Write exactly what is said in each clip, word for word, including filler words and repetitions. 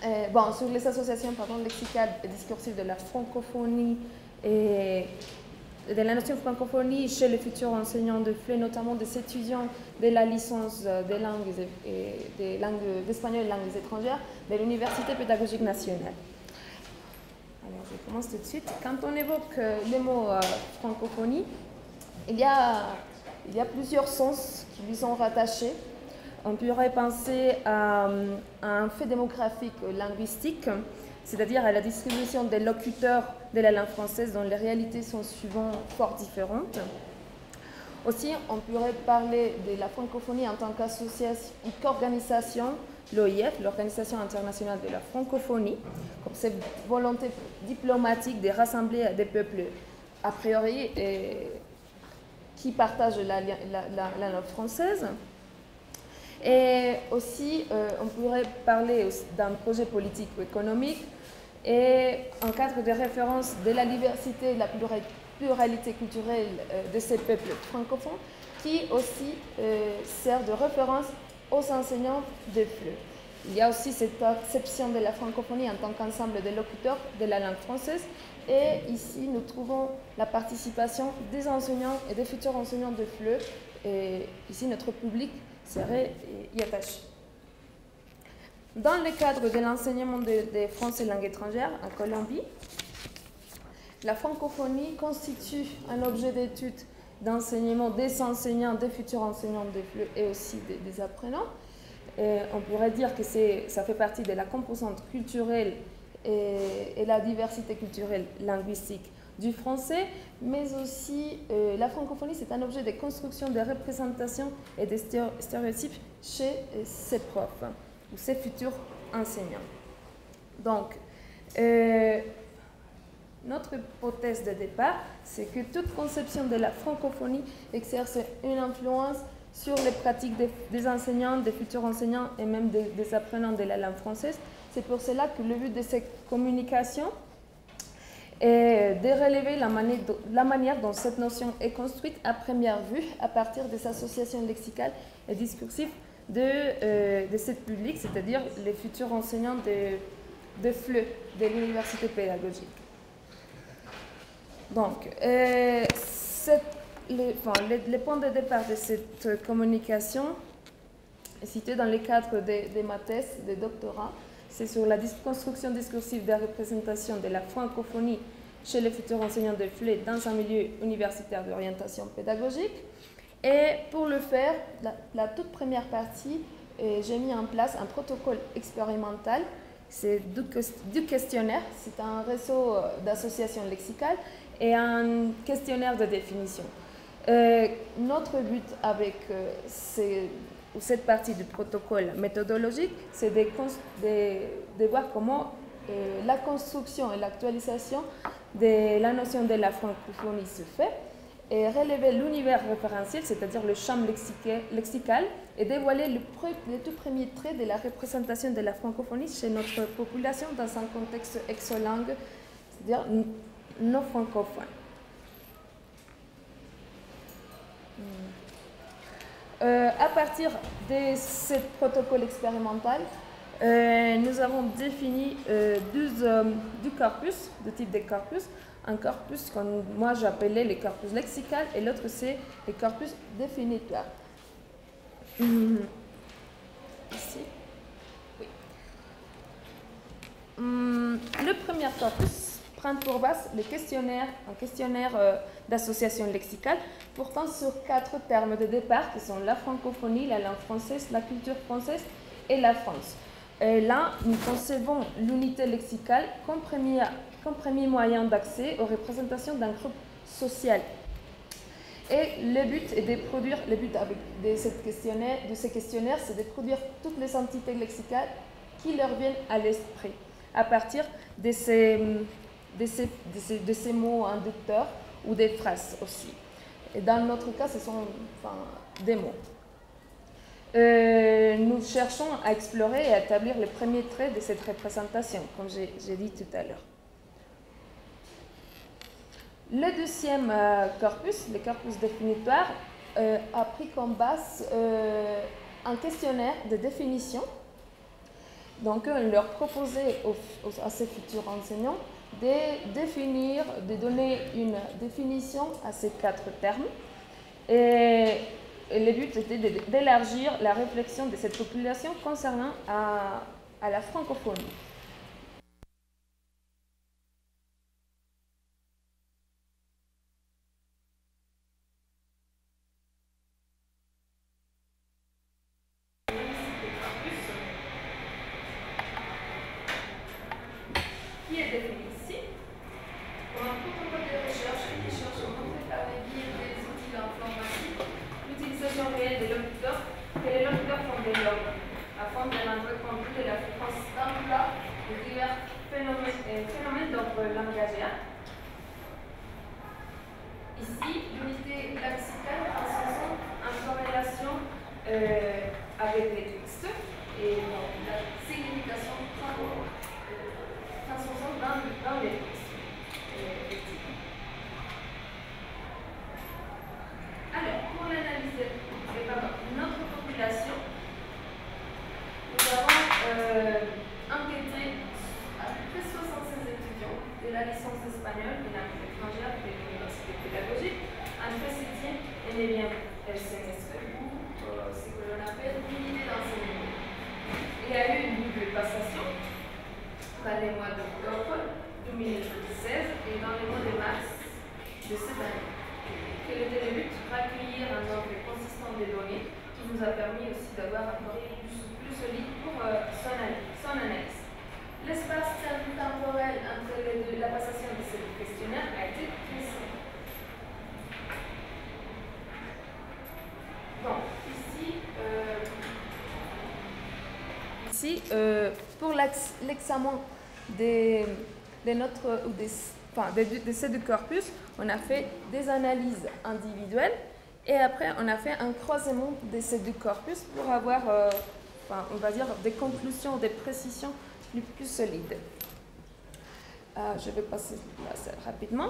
Euh, bon, sur les associations pardon, lexicales et discursives de la francophonie et de la notion francophonie chez les futurs enseignants de F L E, notamment des étudiants de la licence des langues et des langues d'espagnol et langues étrangères de l'Université pédagogique nationale. Alors, je commence tout de suite. Quand on évoque le mot euh, francophonie, il y, a, il y a plusieurs sens qui lui sont rattachés. On pourrait penser à, à un fait démographique linguistique, c'est-à-dire à la distribution des locuteurs de la langue française dont les réalités sont souvent fort différentes. Aussi, on pourrait parler de la francophonie en tant qu'association, qu'organisation, l'O I F, l'Organisation internationale de la francophonie, comme cette volonté diplomatique de rassembler des peuples a priori et, qui partagent la, la, la, la langue française. Et aussi, euh, on pourrait parler d'un projet politique ou économique et en cadre de référence de la diversité et de la pluralité culturelle euh, de ces peuples francophones qui aussi euh, sert de référence aux enseignants de F L E. Il y a aussi cette acception de la francophonie en tant qu'ensemble de locuteurs de la langue française et ici nous trouvons la participation des enseignants et des futurs enseignants de F L E et ici notre public serait y attaché. Dans le cadre de l'enseignement de, de français langue étrangère en Colombie, la francophonie constitue un objet d'étude d'enseignement des enseignants, des futurs enseignants de F L E et aussi des, des apprenants. Et on pourrait dire que ça fait partie de la composante culturelle et, et la diversité culturelle linguistique du français, mais aussi euh, la francophonie, c'est un objet de construction des représentations et des stéréotypes chez euh, ses profs ou ses futurs enseignants. Donc, euh, notre hypothèse de départ, c'est que toute conception de la francophonie exerce une influence sur les pratiques des, des enseignants, des futurs enseignants et même des, des apprenants de la langue française. C'est pour cela que le but de cette communication et de relever la, mani la manière dont cette notion est construite à première vue à partir des associations lexicales et discursives de, euh, de cette public, c'est-à-dire les futurs enseignants de, de F L E, de l'université pédagogique. Donc, euh, cette, les, enfin, les, les points de départ de cette communication est situé dans le cadre de, de ma thèse de doctorat. C'est sur la construction discursive des représentations de la francophonie chez les futurs enseignants de F L E dans un milieu universitaire d'orientation pédagogique. Et pour le faire, la, la toute première partie, j'ai mis en place un protocole expérimental. C'est du, du questionnaire, c'est un réseau d'associations lexicales et un questionnaire de définition. Euh, notre but avec euh, ces cette partie du protocole méthodologique, c'est de, de, de voir comment euh, la construction et l'actualisation de la notion de la francophonie se fait et relever l'univers référentiel, c'est-à-dire le champ lexical, et dévoiler le, le tout premier trait de la représentation de la francophonie chez notre population dans un contexte exolangue, c'est-à-dire non francophone. Euh, à partir de ce protocole expérimental, euh, nous avons défini euh, deux, euh, deux corpus, deux types de corpus. Un corpus que moi j'appelais le corpus lexical et l'autre c'est le corpus définitoire. Mmh. Ici. Oui. Mmh. Le premier corpus prend pour base le questionnaire, un questionnaire euh, d'association lexicale portant sur quatre termes de départ qui sont la francophonie, la langue française, la culture française et la France. Et là, nous concevons l'unité lexicale comme premier, comme premier moyen d'accès aux représentations d'un groupe social. Et le but est de produire, le but avec de, cette questionnaire, de ce questionnaire, c'est de produire toutes les entités lexicales qui leur viennent à l'esprit à partir de ces, de, ces, de, ces, de ces mots inducteurs ou des phrases aussi. Et dans notre cas, ce sont enfin, des mots. Euh, nous cherchons à explorer et à établir les premiers traits de cette représentation, comme j'ai dit tout à l'heure. Le deuxième euh, corpus, le corpus définitoire, euh, a pris comme base euh, un questionnaire de définition Donc, on leur proposait aux, aux, à ces futurs enseignants de définir, de donner une définition à ces quatre termes. Et, et le but était d'élargir la réflexion de cette population concernant à, à la francophonie. Qui est défini ici comme un protocole de recherche qui cherche à montrer par le biais des outils informatiques l'utilisation réelle des locuteurs que les locuteurs font de l'homme afin de rendre compte de la fréquence d'emploi de divers phénomènes, euh, phénomènes d'ordre langagien. Ici, l'unité lexicale en corrélation euh, avec les textes et donc, la signification transposant dans, dans les textes. Euh, Alors, pour l'analyse de notre population, nous avons euh, enquêté à peu près soixante-seize étudiants de la licence d'espagnol et langue étrangère de l'université pédagogique entre septième et neuvième semestre, ou ce que l'on appelle l'unité d'enseignement. Il y a eu une double passation dans les mois d'octobre deux mille seize et dans les mois de mars de cette année. Quel était le but? Recueillir un nombre consistant de données qui nous a permis aussi d'avoir un corps plus, plus solide pour euh, son, son analyse. L'espace temporel entre les deux, la passation de ce questionnaire a été très simple. Donc, ici, euh, ici euh, pour l'examen de, de notre ou des Enfin, de, de ces deux corpus, on a fait des analyses individuelles et après on a fait un croisement de ces deux corpus pour avoir, euh, enfin, on va dire, des conclusions, des précisions plus, plus solides. Euh, je vais passer là, rapidement.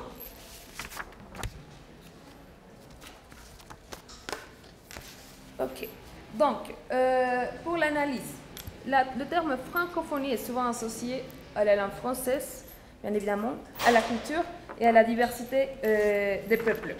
Ok. Donc, euh, pour l'analyse, le terme francophonie est souvent associé à la langue française, bien évidemment, à la culture et à la diversité euh, des peuples.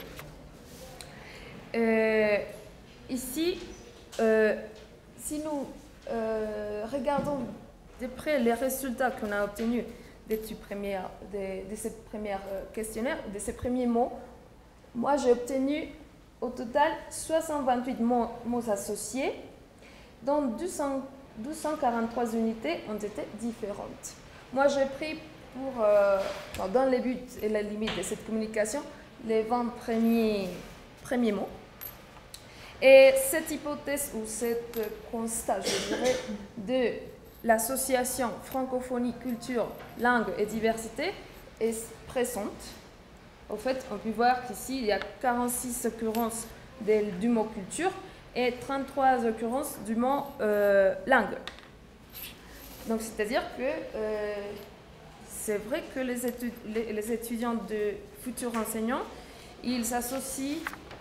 Euh, ici, euh, si nous euh, regardons de près les résultats qu'on a obtenus de, première, de, de cette première questionnaire, de ces premiers mots, moi j'ai obtenu au total soixante vingt-huit mots, mots associés, dont deux cents, deux cent quarante-trois unités ont été différentes. Moi j'ai pris pour, euh, dans les buts et les limites de cette communication, les vingt premiers, premiers mots. Et cette hypothèse ou cette constat, je dirais, de l'association francophonie, culture, langue et diversité est présente. Au fait, on peut voir qu'ici, il y a quarante-six occurrences de, du mot culture et trente-trois occurrences du mot euh, langue. Donc, c'est-à-dire que euh, c'est vrai que les, étud les, les étudiants de futurs enseignants, ils associent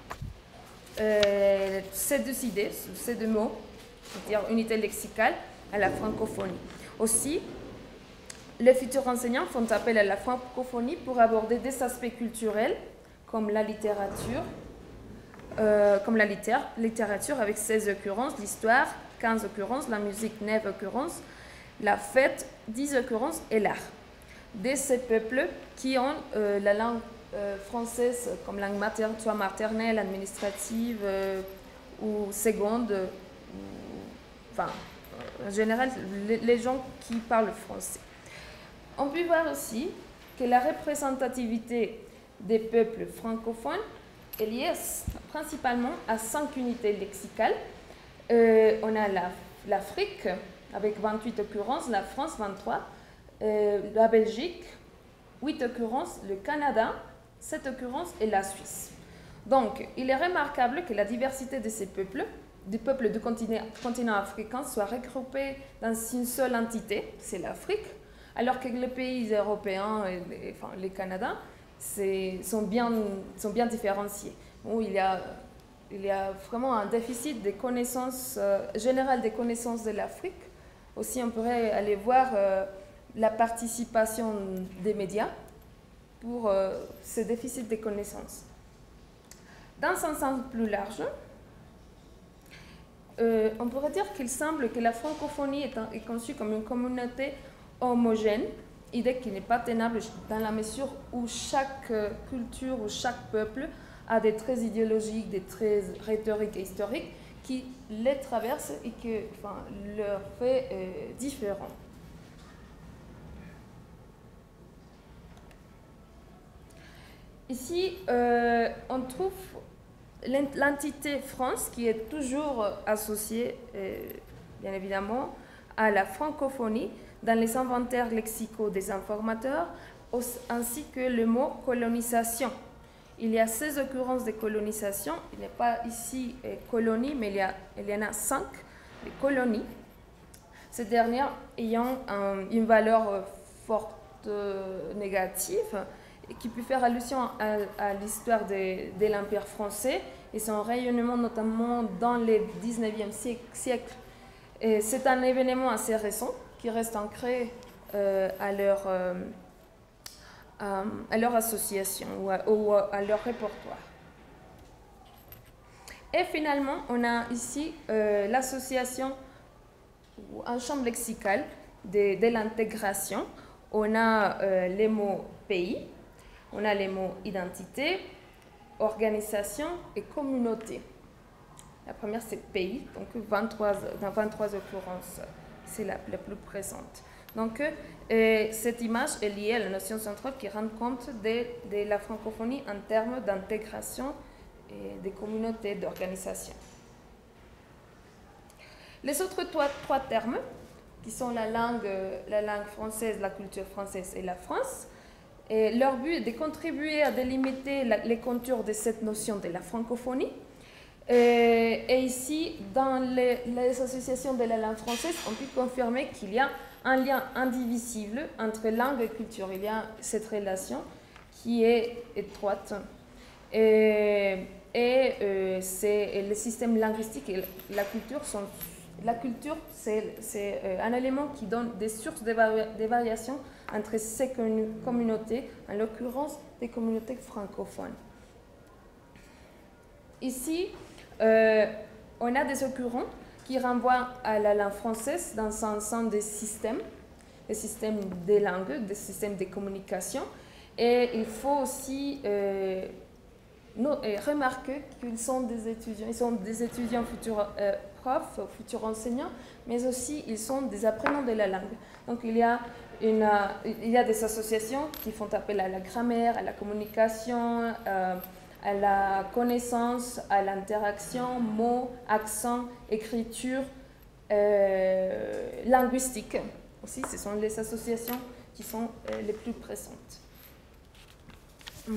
euh, ces deux idées, ces deux mots, c'est-à-dire unité lexicale, à la francophonie. Aussi, les futurs enseignants font appel à la francophonie pour aborder des aspects culturels comme la littérature, euh, comme la litté littérature avec seize occurrences, l'histoire, quinze occurrences, la musique, neuf occurrences, la fête, dix occurrences et l'art. De ces peuples qui ont euh, la langue euh, française comme langue maternelle, soit maternelle, administrative euh, ou seconde, euh, enfin, en général, les, les gens qui parlent français. On peut voir aussi que la représentativité des peuples francophones est liée principalement à cinq unités lexicales. Euh, on a l'Afrique avec vingt-huit occurrences, la France vingt-trois, euh, la Belgique, huit occurrences, le Canada, sept occurrences et la Suisse. Donc, il est remarquable que la diversité de ces peuples, des peuples du continent, continent africain, soit regroupée dans une seule entité, c'est l'Afrique, alors que les pays européens et les, enfin, les Canadiens sont bien, sont bien différenciés. Bon, il, y a, il y a vraiment un déficit des connaissances, euh, général des connaissances de l'Afrique, Aussi, on pourrait aller voir euh, la participation des médias pour euh, ce déficit de connaissances. Dans un sens plus large, euh, on pourrait dire qu'il semble que la francophonie est, un, est conçue comme une communauté homogène, idée qui n'est pas tenable dans la mesure où chaque euh, culture ou chaque peuple a des traits idéologiques, des traits rhétoriques et historiques qui les traversent et qui enfin, leur fait euh, différent. Ici, euh, on trouve l'entité France qui est toujours associée, euh, bien évidemment, à la francophonie dans les inventaires lexicaux des informateurs, ainsi que le mot colonisation. Il y a seize occurrences de colonisation. Il n'est pas ici euh, colonie, mais il y, a, il y en a cinq de colonies. Ces dernières ayant un, une valeur euh, forte euh, négative et qui peut faire allusion à, à l'histoire de, de l'Empire français et son rayonnement notamment dans le dix-neuvième siècle. C'est un événement assez récent qui reste ancré euh, à leur... Euh, à leur association ou à, ou à leur répertoire. Et finalement, on a ici euh, l'association ou un champ lexical de, de l'intégration. On a euh, les mots pays, on a les mots identité, organisation et communauté. La première, c'est pays, donc vingt-trois, dans vingt-trois occurrences, c'est la, la plus présente. Donc, euh, cette image est liée à la notion centrale qui rend compte de, de la francophonie en termes d'intégration et des communautés d'organisation. Les autres trois, trois termes, qui sont la langue, la langue française, la culture française et la France, et leur but est de contribuer à délimiter la, les contours de cette notion de la francophonie. Et, et ici, dans les, les associations de la langue française, on peut confirmer qu'il y a un lien indivisible entre langue et culture. Il y a cette relation qui est étroite. Et, et euh, c'est le système linguistique et la culture sont... La culture, c'est euh, un élément qui donne des sources de, vari de variations entre ces communautés, en l'occurrence des communautés francophones. Ici, euh, on a des occurrences qui renvoient à la langue française dans un ensemble de systèmes, des systèmes de langue, des systèmes de communication. Et il faut aussi euh, no, euh, remarquer qu'ils sont des étudiants, ils sont des étudiants futurs euh, profs, futurs enseignants, mais aussi ils sont des apprenants de la langue. Donc il y a, une, euh, il y a des associations qui font appel à la grammaire, à la communication, euh, à la connaissance, à l'interaction, mots, accents, écriture, euh, linguistique. Aussi, ce sont les associations qui sont euh, les plus présentes. Hum.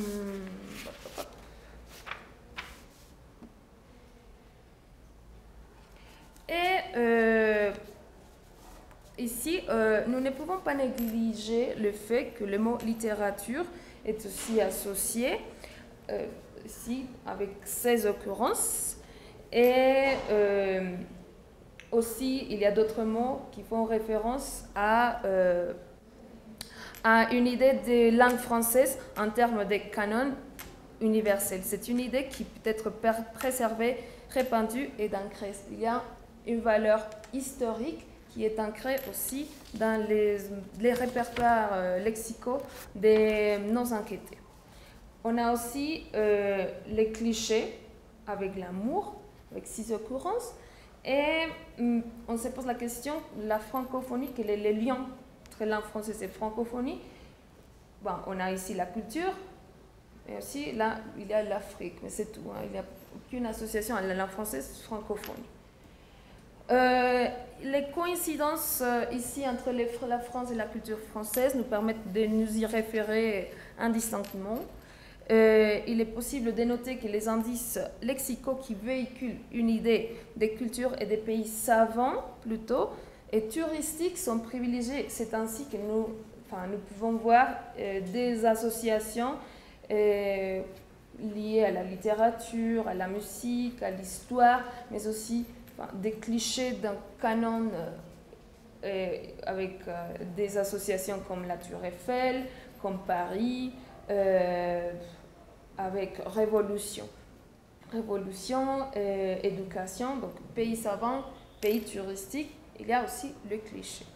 Et euh, ici, euh, nous ne pouvons pas négliger le fait que le mot littérature est aussi associé euh, ici avec seize occurrences. Et euh, aussi, il y a d'autres mots qui font référence à, euh, à une idée de langue française en termes de canon universel. C'est une idée qui peut être préservée, répandue et ancrée. Il y a une valeur historique qui est ancrée aussi dans les, les répertoires euh, lexicaux des non-enquêtés. On a aussi euh, les clichés avec l'amour, avec six occurrences, et hum, on se pose la question, la francophonie, quel est le lien entre langue française et francophonie? Bon, on a ici la culture, mais aussi là, il y a l'Afrique, mais c'est tout, hein, il n'y a aucune association à la langue française francophonie. Euh, les coïncidences euh, ici entre les, la France et la culture française nous permettent de nous y référer indistinctement. Euh, il est possible de noter que les indices lexicaux qui véhiculent une idée des cultures et des pays savants, plutôt, et touristiques sont privilégiés. C'est ainsi que nous, enfin, nous pouvons voir euh, des associations euh, liées à la littérature, à la musique, à l'histoire, mais aussi enfin, des clichés d'un canon euh, avec euh, des associations comme la Tour Eiffel, comme Paris, euh, avec Révolution. Révolution, euh, éducation, donc pays savant, pays touristique, il y a aussi le cliché.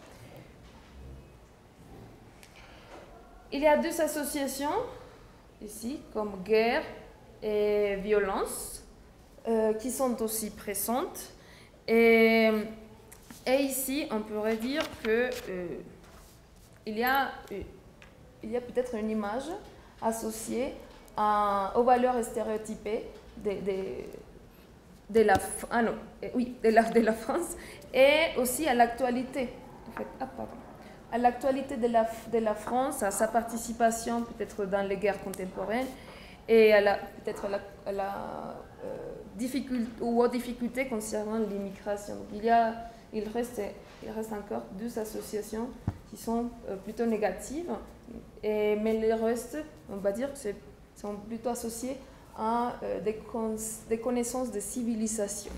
Il y a deux associations ici, comme guerre et violence, euh, qui sont aussi présentes. Et, et ici, on pourrait dire que euh, il y a, euh, il y a peut-être une image associée à, aux valeurs stéréotypées de, de, de, la, ah non, oui, de, la, de la France et aussi à l'actualité. En fait, ah, pardon. À l'actualité de la, de la France, à sa participation peut-être dans les guerres contemporaines et à la, peut-être à la, à la euh, difficulté ou aux difficultés concernant l'immigration. Il y a, il reste, il reste encore deux associations qui sont euh, plutôt négatives, et, mais le reste, on va dire que sont plutôt associés à euh, des, cons, des connaissances de civilisation.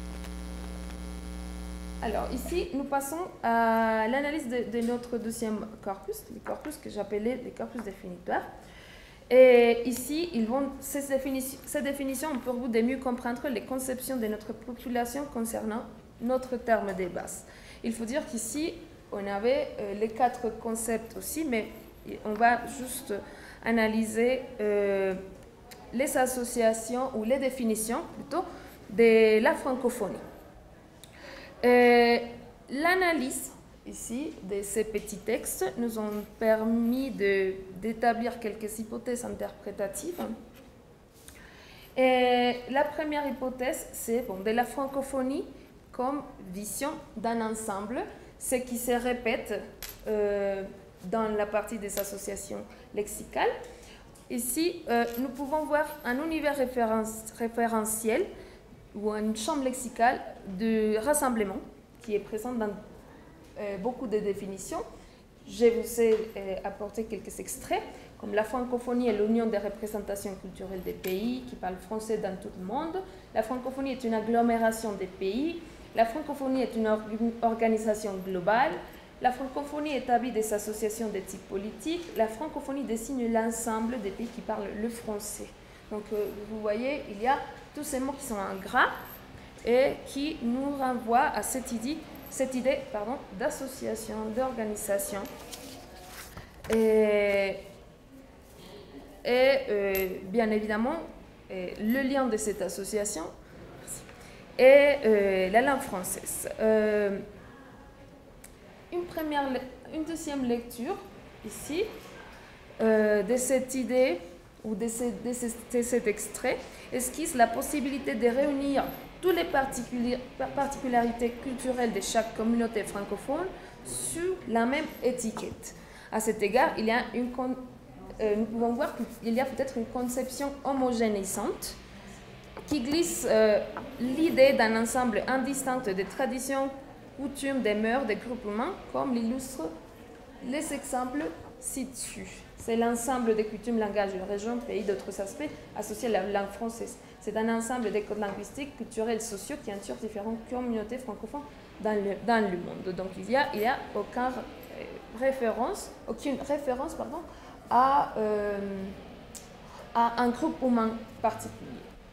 Alors ici, nous passons à l'analyse de, de notre deuxième corpus, le corpus que j'appelais le corpus définitoire. Et ici, ils vont, ces, définitions, ces définitions ont pour but de mieux comprendre les conceptions de notre population concernant notre terme de base. Il faut dire qu'ici, on avait euh, les quatre concepts aussi, mais on va juste analyser euh, les associations ou les définitions plutôt de la francophonie. Euh, L'analyse ici de ces petits textes nous ont permis d'établir quelques hypothèses interprétatives. Et la première hypothèse, c'est bon, de la francophonie comme vision d'un ensemble, ce qui se répète euh, dans la partie des associations lexicales. Ici, euh, nous pouvons voir un univers référence, référentiel ou une chambre lexicale de rassemblement qui est présente dans euh, beaucoup de définitions. Je vous ai euh, apporté quelques extraits, comme la francophonie est l'union des représentations culturelles des pays qui parlent français dans tout le monde. La francophonie est une agglomération des pays. La francophonie est une or organisation globale. La francophonie établit des associations de type politique. La francophonie désigne l'ensemble des pays qui parlent le français. Donc, euh, vous voyez, il y a tous ces mots qui sont en gras et qui nous renvoient à cette idée, cette idée pardon, d'association, d'organisation. Et, et euh, bien évidemment, et le lien de cette association est euh, la langue française. Euh, une, première, une deuxième lecture ici euh, de cette idée ou de, ce, de, ce, de cet extrait esquisse la possibilité de réunir toutes les particularités culturelles de chaque communauté francophone sous la même étiquette. À cet égard, il y a une, euh, nous pouvons voir qu'il y a peut-être une conception homogénéisante qui glisse euh, l'idée d'un ensemble indistinct de traditions, coutumes, des mœurs, des groupements, comme l'illustrent les exemples ci-dessus. C'est l'ensemble des coutumes, langages, régions, pays, d'autres aspects associés à la langue française. C'est un ensemble des codes linguistiques, culturels, sociaux qui entourent différentes communautés francophones dans le, dans le monde. Donc il n'y a, il y a aucun, euh, référence, aucune référence pardon, à, euh, à un groupe humain particulier.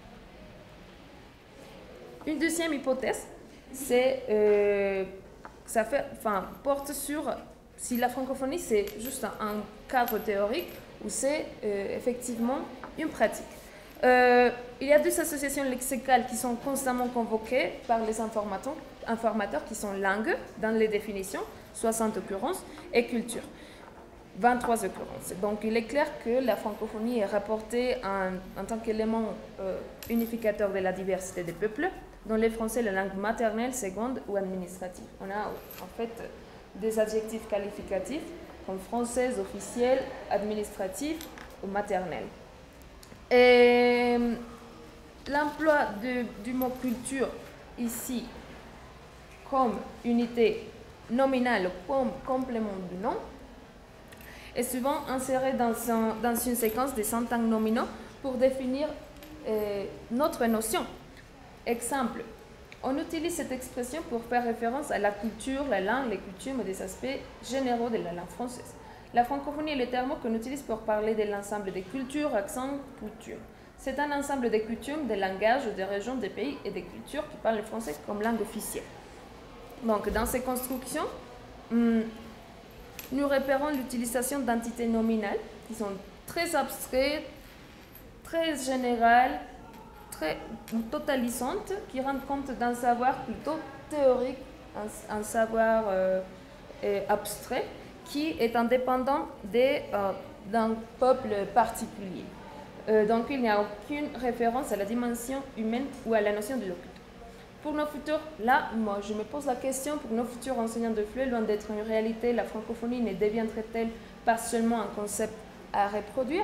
Une deuxième hypothèse, c'est euh, ça fait, enfin, porte sur si la francophonie c'est juste un, un cadre théorique ou c'est euh, effectivement une pratique. Euh, il y a deux associations lexicales qui sont constamment convoquées par les informateurs, informateurs qui sont langue dans les définitions, soixante occurrences, et culture, vingt-trois occurrences. Donc il est clair que la francophonie est rapportée en, en tant qu'élément euh, unificateur de la diversité des peuples, dont les français la langue maternelle, seconde ou administrative. On a en fait des adjectifs qualificatifs comme française, officielle, administrative ou maternelle. Et l'emploi du mot culture ici comme unité nominale, comme complément du nom, est souvent inséré dans, un, dans une séquence de syntagmes nominaux pour définir euh, notre notion. Exemple, On utilise cette expression pour faire référence à la culture, la langue, les coutumes et des aspects généraux de la langue française. La francophonie est le terme qu'on utilise pour parler de l'ensemble des cultures, accents, coutumes. C'est un ensemble de coutumes, de langages, des régions, des pays et des cultures qui parlent le français comme langue officielle. Donc, dans ces constructions, hum, nous repérons l'utilisation d'entités nominales qui sont très abstraites, très générales, très totalisantes, qui rendent compte d'un savoir plutôt théorique, un, un savoir euh, abstrait, qui est indépendant euh, d'un peuple particulier. Euh, donc il n'y a aucune référence à la dimension humaine ou à la notion de l'occulte. Pour nos futurs, là, moi, je me pose la question, pour nos futurs enseignants de F L E, loin d'être une réalité, la francophonie ne deviendrait-elle pas seulement un concept à reproduire?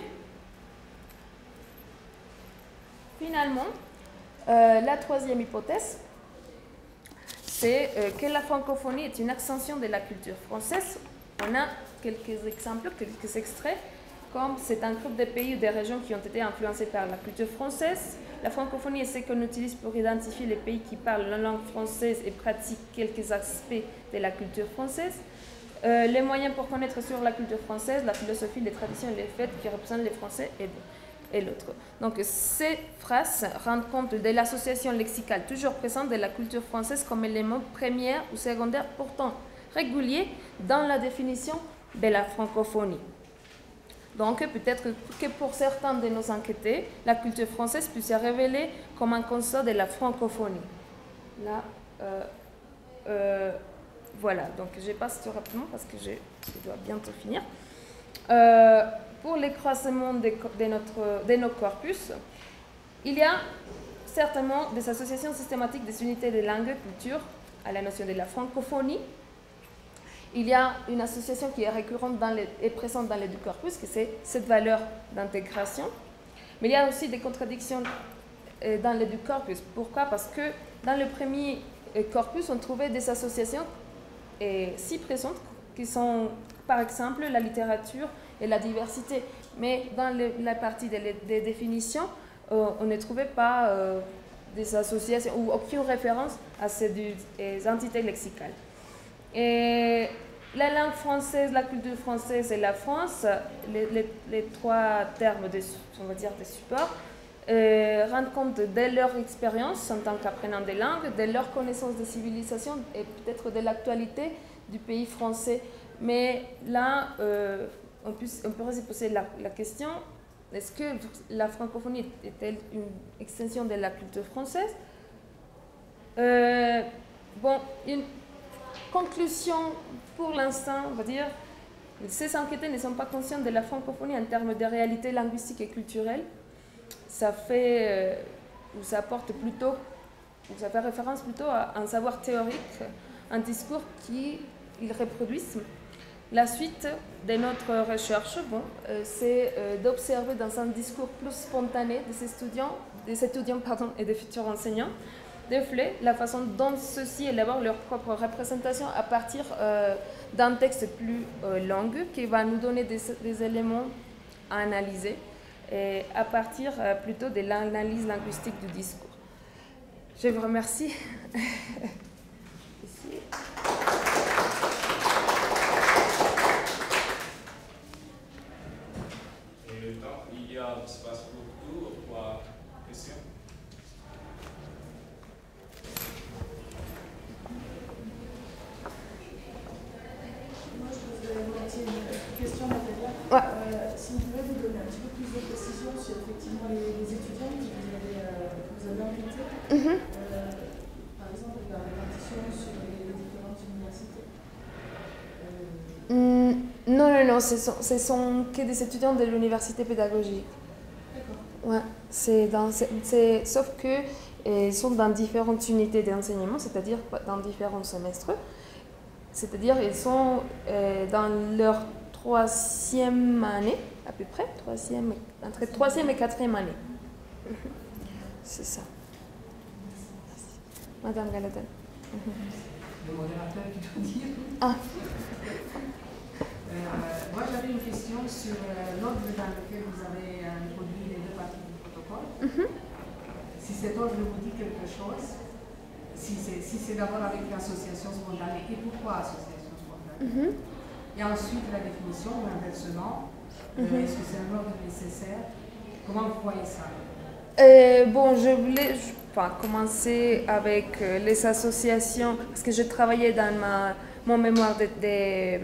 Finalement, euh, la troisième hypothèse, c'est euh, que la francophonie est une extension de la culture française. On a quelques exemples, quelques extraits, comme c'est un groupe de pays ou de régions qui ont été influencés par la culture française. La francophonie est ce qu'on utilise pour identifier les pays qui parlent la langue française et pratiquent quelques aspects de la culture française. Euh, les moyens pour connaître sur la culture française, la philosophie, les traditions et les fêtes qui représentent les Français et, et l'autre. Donc ces phrases rendent compte de l'association lexicale toujours présente de la culture française comme élément premier ou secondaire pourtant régulier dans la définition de la francophonie. Donc peut-être que pour certains de nos enquêtés, la culture française peut se révéler comme un constat de la francophonie. Là, euh, euh, voilà, donc je passe tout rapidement parce que je, je dois bientôt finir. Euh, pour les croisements de, de, notre, de nos corpus, il y a certainement des associations systématiques des unités de langue et culture à la notion de la francophonie. Il y a une association qui est récurrente dans les, et présente dans les deux corpus, que c'est cette valeur d'intégration. Mais il y a aussi des contradictions dans les deux corpus. Pourquoi? Parce que dans le premier corpus, on trouvait des associations et si présentes, qui sont par exemple la littérature et la diversité. Mais dans le, la partie des, des définitions, euh, on ne trouvait pas euh, des associations ou aucune référence à ces deux entités lexicales. Et la langue française, la culture française et la France, les, les, les trois termes, de, on va dire, de support, euh, rendent compte de leur expérience en tant qu'apprenant des langues, de leur connaissance des civilisations et peut-être de l'actualité du pays français. Mais là, euh, on, peut, on pourrait se poser la, la question, est-ce que la francophonie est-elle une extension de la culture française? euh, Bon, une conclusion pour l'instant, on va dire, ces enquêtés ne sont pas conscients de la francophonie en termes de réalité linguistique et culturelle. Ça fait, euh, ou ça apporte plutôt, ou ça fait référence plutôt à un savoir théorique, un discours qui ils reproduisent. La suite de notre recherche, bon, euh, c'est euh, d'observer dans un discours plus spontané des étudiants, des étudiants pardon, et des futurs enseignants, de F L E, la façon dont ceux-ci élaborent leur propre représentation à partir euh, d'un texte plus euh, long qui va nous donner des, des éléments à analyser et à partir euh, plutôt de l'analyse linguistique du discours. Je vous remercie. Ici. Et le temps, il y a l'espace pour tout ou pour questions? Une question matérielle. Ouais. Euh, si vous pouvez nous donner un petit peu plus de précision sur effectivement les, les étudiants que vous avez, euh, que vous avez enquêtés, mm-hmm. euh, par exemple la répartition sur les, les différentes universités. Euh... Mm, non, non, non, ce sont, ce sont que des étudiants de l'université pédagogique. D'accord. Ouais, c'est dans, c'est, c'est, sauf que ils sont dans différentes unités d'enseignement, c'est-à-dire dans différents semestres. C'est-à-dire ils sont euh, dans leur troisième année, à peu près, troisième, entre troisième et quatrième année. C'est ça. Madame Gallatin. Le modérateur qui doit dire. Ah. Euh, moi, j'avais une question sur euh, l'ordre dans lequel vous avez euh, introduit les deux parties du protocole. Mm-hmm. Si cet ordre vous dit quelque chose, si c'est si d'abord avec l'association spontanée, et pourquoi association spontanée? Mm-hmm. Et ensuite la définition, ou inversement, mm-hmm. euh, est-ce que c'est un ordre nécessaire? Comment vous voyez ça? euh, Bon, je voulais je, enfin, commencer avec euh, les associations, parce que j'ai travaillé dans ma, mon mémoire de, de,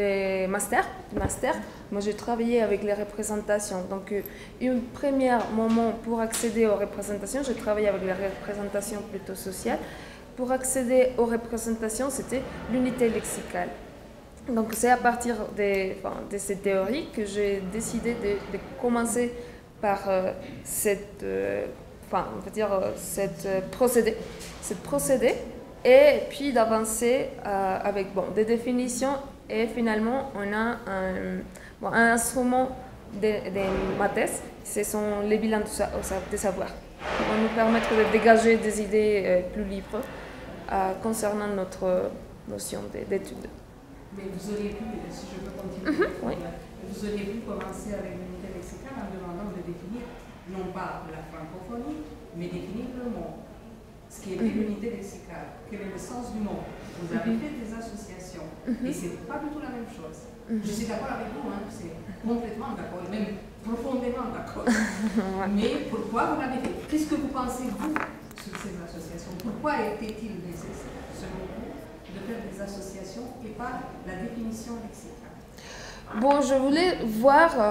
de master, de master. Moi, j'ai travaillé avec les représentations. Donc, euh, un premier moment pour accéder aux représentations, j'ai travaillé avec les représentations plutôt sociales. Pour accéder aux représentations, c'était l'unité lexicale. Donc, c'est à partir de, enfin, de ces théories que j'ai décidé de, de commencer par euh, cette, euh, enfin, on va dire, euh, cette euh, procédé, cette procédé, et puis d'avancer euh, avec bon, des définitions, et finalement, on a un, bon, un instrument de, de ma thèse, ce sont les bilans de, de savoir, qui vont nous permettre de dégager des idées euh, plus libres euh, concernant notre notion d'étude. Mais vous auriez pu, si je peux continuer, mm-hmm, oui. Vous auriez pu commencer avec l'unité lexicale en demandant de définir, non pas la francophonie, mais définir le mot. Ce qui est mm-hmm. l'unité lexicale, quel est le sens du mot. Vous avez mm-hmm. fait des associations, mm-hmm. et ce n'est pas du tout la même chose. Mm-hmm. Je suis d'accord avec vous, hein, c'est complètement d'accord, même profondément d'accord. Ouais. Mais pourquoi vous l'avez fait? Qu'est-ce que vous pensez, vous, sur ces associations? Pourquoi était-il nécessaire, selon vous, de faire des associations et pas la définition lexicale? Bon, je voulais voir, euh,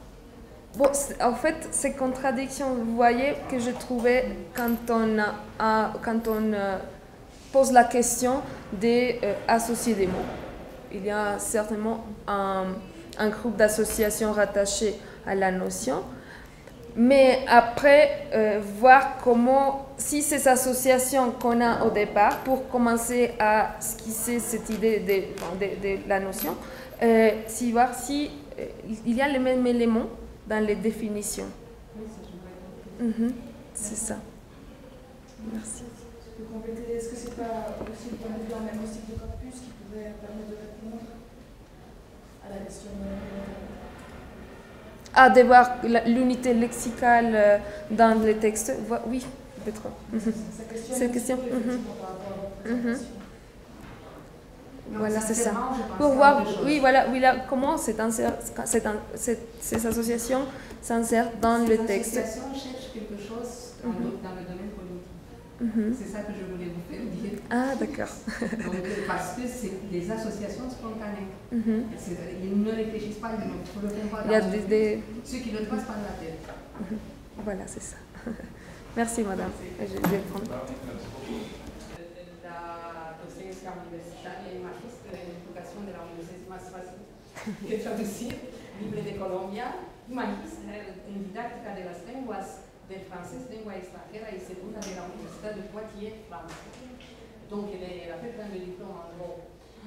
bon, en fait, ces contradictions, vous voyez, que je trouvais quand on, a, quand on euh, pose la question d'associer euh, des mots. Il y a certainement un, un groupe d'associations rattachées à la notion, mais après, euh, voir comment, si ces associations qu'on a au départ, pour commencer à esquisser cette idée de, de, de la notion, euh, si voir si euh, il y a les mêmes éléments dans les définitions. Mm-hmm. C'est ça. Merci. Je peux compléter, est-ce que c'est pas aussi le point de vue en linguistique de corpus qui pourrait permettre de répondre à la question de... Ah, de voir l'unité lexicale dans les textes. Oui, peut-être. Mm-hmm. Cette question. Mm-hmm. Mm-hmm. Voilà, c'est ça. Pour voir, oui, voilà, oui, là, comment cette insère, cette, cette, ces associations s'insèrent dans le texte. Ces associations cherchent quelque chose dans, mm-hmm. dans le domaine politique. Mm-hmm. C'est ça que je voulais vous faire dire. Ah, d'accord. Parce que c'est des associations spontanées. Mm-hmm. Ils ne réfléchissent pas, ils ne font pas. Il y a des, des... Ceux qui le passent par la tête. Mm-hmm. Voilà, c'est ça. Merci, madame. Je vais prendre. Universitaria y magíster en educación de la universidad, es más fácil que traducir, libre de Colombia, y magíster en didáctica de las lenguas del francés, lengua extranjera y segunda de la Universidad de Poitiers, Francia. Donc, elle a fait plein de diplômes en gros.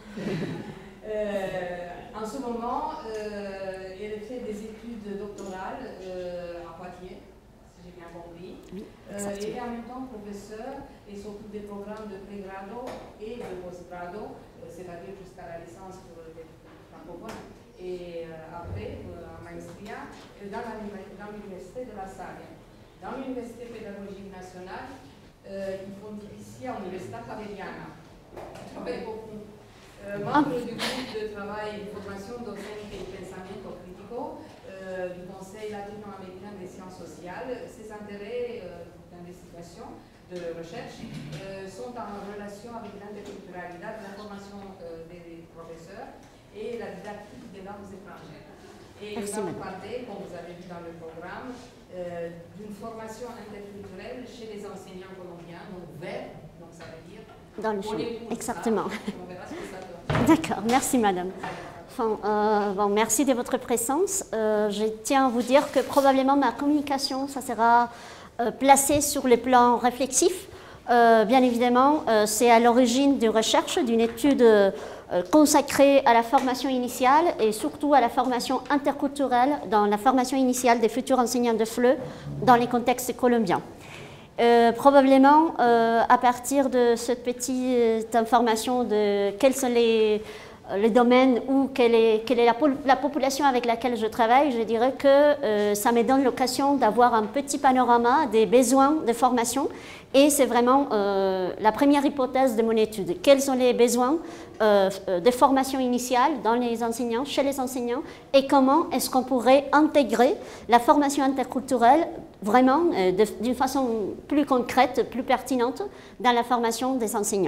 euh, en ce moment, euh, elle fait des études doctorales euh, à Poitiers, si j'ai bien compris. Oui, euh, elle est en même temps professeure et s'occupe des programmes de prégrado et de postgrado, euh, c'est-à-dire jusqu'à la licence pour les francophones. Et euh, après, euh, en maestria, dans l'université de La Salle. Dans l'université pédagogique nationale, euh, ils font ici à l'Université Javeriana. Ils travaillent beaucoup. Euh, membre du groupe de travail de formation docente et pensamiento crítico euh, du Conseil latino-américain des sciences sociales. Ses intérêts euh, d'investigation, de recherche, euh, sont en relation avec l'interculturalité, la formation euh, des professeurs et la didactique des langues étrangères. Et là, vous parlez, comme vous avez vu dans le programme, euh, d'une formation interculturelle chez les enseignants colombiens, donc vers, donc ça veut dire... Dans le champ, exactement. On verra ce que ça donne. D'accord, merci madame. Enfin, euh, bon, merci de votre présence. Euh, je tiens à vous dire que probablement ma communication, ça sera euh, placé sur le plan réflexif. Euh, bien évidemment, euh, c'est à l'origine d'une recherche, d'une étude euh, consacrée à la formation initiale et surtout à la formation interculturelle dans la formation initiale des futurs enseignants de F L E dans les contextes colombiens. Euh, probablement, euh, à partir de cette petite information de quels sont les le domaine ou quelle est, quelle est la, la population avec laquelle je travaille, je dirais que euh, ça me donne l'occasion d'avoir un petit panorama des besoins de formation et c'est vraiment euh, la première hypothèse de mon étude. Quels sont les besoins euh, de formation initiale dans les enseignants, chez les enseignants et comment est-ce qu'on pourrait intégrer la formation interculturelle vraiment euh, d'une façon plus concrète, plus pertinente dans la formation des enseignants.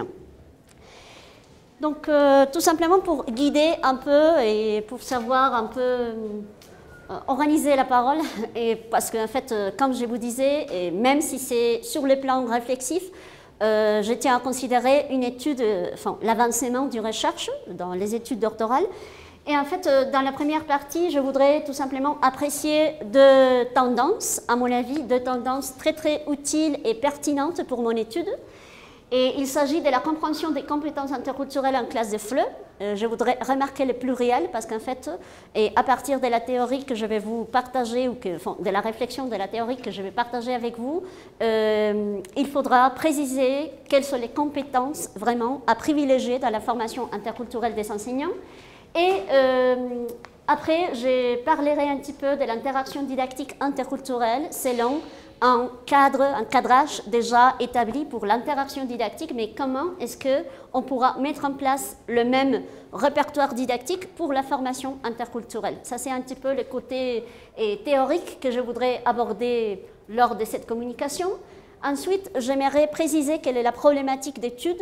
Donc, euh, tout simplement pour guider un peu et pour savoir un peu euh, organiser la parole, et parce qu'en fait, euh, comme je vous disais, et même si c'est sur le plan réflexif, euh, je tiens à considérer une étude, euh, enfin, l'avancement du recherche dans les études doctorales. Et en fait, euh, dans la première partie, je voudrais tout simplement apprécier deux tendances, à mon avis, deux tendances très très utiles et pertinentes pour mon étude. Et il s'agit de la compréhension des compétences interculturelles en classe de F L E. Euh, je voudrais remarquer le pluriel parce qu'en fait, et à partir de la théorie que je vais vous partager, ou que, enfin, de la réflexion de la théorie que je vais partager avec vous, euh, il faudra préciser quelles sont les compétences vraiment à privilégier dans la formation interculturelle des enseignants. Et euh, après, je parlerai un petit peu de l'interaction didactique interculturelle selon un cadre, un cadrage déjà établi pour l'interaction didactique, mais comment est-ce qu'on pourra mettre en place le même répertoire didactique pour la formation interculturelle. Ça, c'est un petit peu le côté et, théorique que je voudrais aborder lors de cette communication. Ensuite, j'aimerais préciser quelle est la problématique d'étude,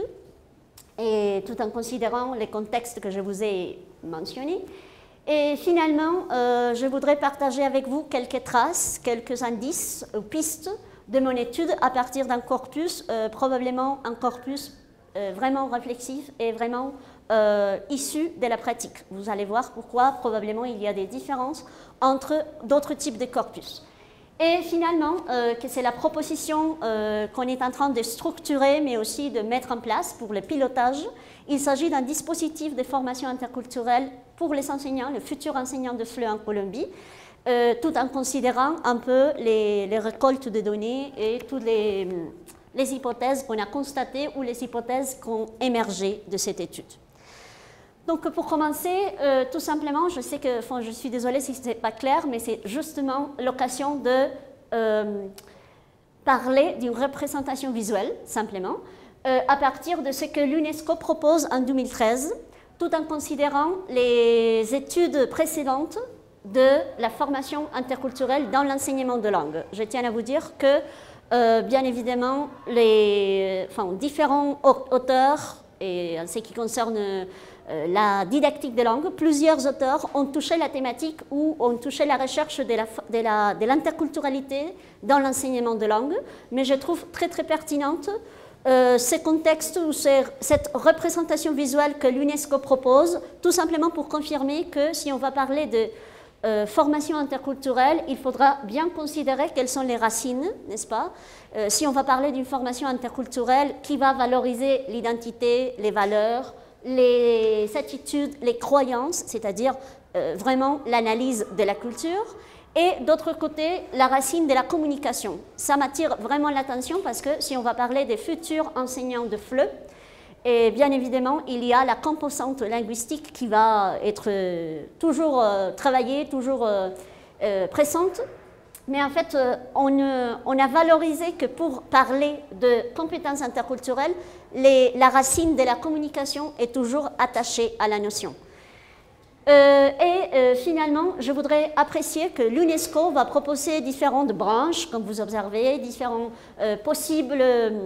et tout en considérant les contextes que je vous ai mentionnés. Et finalement, euh, je voudrais partager avec vous quelques traces, quelques indices ou pistes de mon étude à partir d'un corpus, euh, probablement un corpus euh, vraiment réflexif et vraiment euh, issu de la pratique. Vous allez voir pourquoi probablement il y a des différences entre d'autres types de corpus. Et finalement, euh, que c'est la proposition euh, qu'on est en train de structurer, mais aussi de mettre en place pour le pilotage. Il s'agit d'un dispositif de formation interculturelle pour les enseignants, les futurs enseignants de F L E en Colombie, euh, tout en considérant un peu les, les récoltes de données et toutes les, les hypothèses qu'on a constatées ou les hypothèses qui ont émergé de cette étude. Donc pour commencer, euh, tout simplement, je sais que, enfin, je suis désolée si ce n'est pas clair, mais c'est justement l'occasion de euh, parler d'une représentation visuelle, simplement, euh, à partir de ce que l'UNESCO propose en deux mille treize, tout en considérant les études précédentes de la formation interculturelle dans l'enseignement de langue. Je tiens à vous dire que, euh, bien évidemment, les enfin, différents auteurs, et en ce qui concerne euh, la didactique de langue, plusieurs auteurs ont touché la thématique ou ont touché la recherche de l'interculturalité dans l'enseignement de langue, mais je trouve très très pertinente euh, ce contexte ou ce, cette représentation visuelle que l'UNESCO propose, tout simplement pour confirmer que si on va parler de Euh, formation interculturelle, il faudra bien considérer quelles sont les racines, n'est-ce pas? Euh, si on va parler d'une formation interculturelle qui va valoriser l'identité, les valeurs, les attitudes, les croyances, c'est-à-dire euh, vraiment l'analyse de la culture, et d'autre côté, la racine de la communication. Ça m'attire vraiment l'attention parce que si on va parler des futurs enseignants de F L E, et bien évidemment, il y a la composante linguistique qui va être euh, toujours euh, travaillée, toujours euh, euh, présente. Mais en fait, euh, on, euh, on a valorisé que pour parler de compétences interculturelles, les, la racine de la communication est toujours attachée à la notion. Euh, et euh, finalement, je voudrais apprécier que l'UNESCO va proposer différentes branches, comme vous observez, différents euh, possibles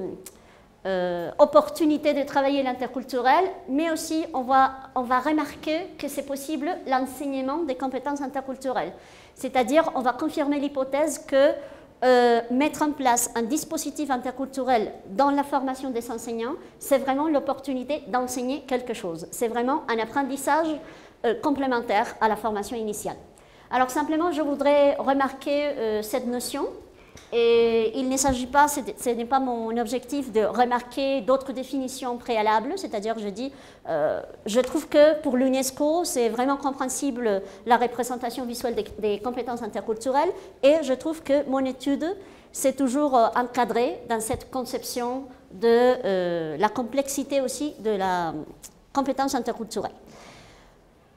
Euh, opportunité de travailler l'interculturel, mais aussi on va, on va remarquer que c'est possible l'enseignement des compétences interculturelles. C'est-à-dire, on va confirmer l'hypothèse que euh, mettre en place un dispositif interculturel dans la formation des enseignants, c'est vraiment l'opportunité d'enseigner quelque chose. C'est vraiment un apprentissage euh, complémentaire à la formation initiale. Alors simplement, je voudrais remarquer euh, cette notion. Et il ne s'agit pas, ce n'est pas mon objectif de remarquer d'autres définitions préalables, c'est-à-dire je dis, euh, je trouve que pour l'UNESCO, c'est vraiment compréhensible la représentation visuelle des, des compétences interculturelles et je trouve que mon étude s'est toujours euh, encadrée dans cette conception de euh, la complexité aussi de la compétence interculturelle.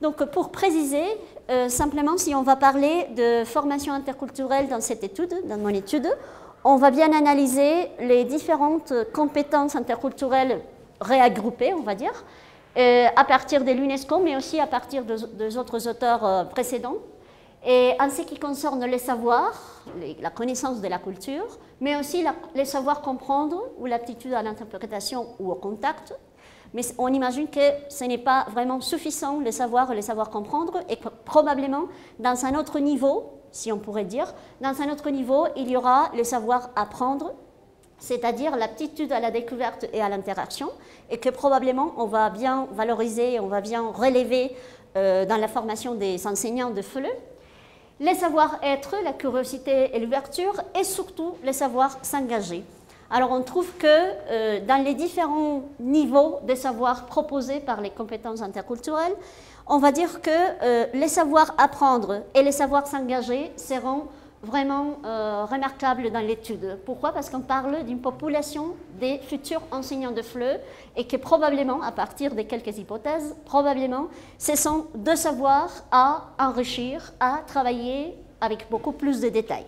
Donc, pour préciser, euh, simplement, si on va parler de formation interculturelle dans cette étude, dans mon étude, on va bien analyser les différentes compétences interculturelles réagroupées, on va dire, euh, à partir de l'UNESCO, mais aussi à partir de, des autres auteurs euh, précédents. Et en ce qui concerne les savoirs, les, la connaissance de la culture, mais aussi la, les savoirs comprendre ou l'aptitude à l'interprétation ou au contact. Mais on imagine que ce n'est pas vraiment suffisant, les savoirs et les savoirs comprendre, et que probablement dans un autre niveau, si on pourrait dire, dans un autre niveau, il y aura les savoirs apprendre, c'est-à-dire l'aptitude à la découverte et à l'interaction, et que probablement on va bien valoriser, on va bien relever euh, dans la formation des enseignants de F L E. Les savoir-être, la curiosité et l'ouverture, et surtout les savoirs s'engager. Alors on trouve que euh, dans les différents niveaux des savoirs proposés par les compétences interculturelles, on va dire que euh, les savoirs apprendre et les savoirs s'engager seront vraiment euh, remarquables dans l'étude. Pourquoi? Parce qu'on parle d'une population des futurs enseignants de F L E et que probablement, à partir de quelques hypothèses, probablement, ce sont deux savoirs à enrichir, à travailler avec beaucoup plus de détails.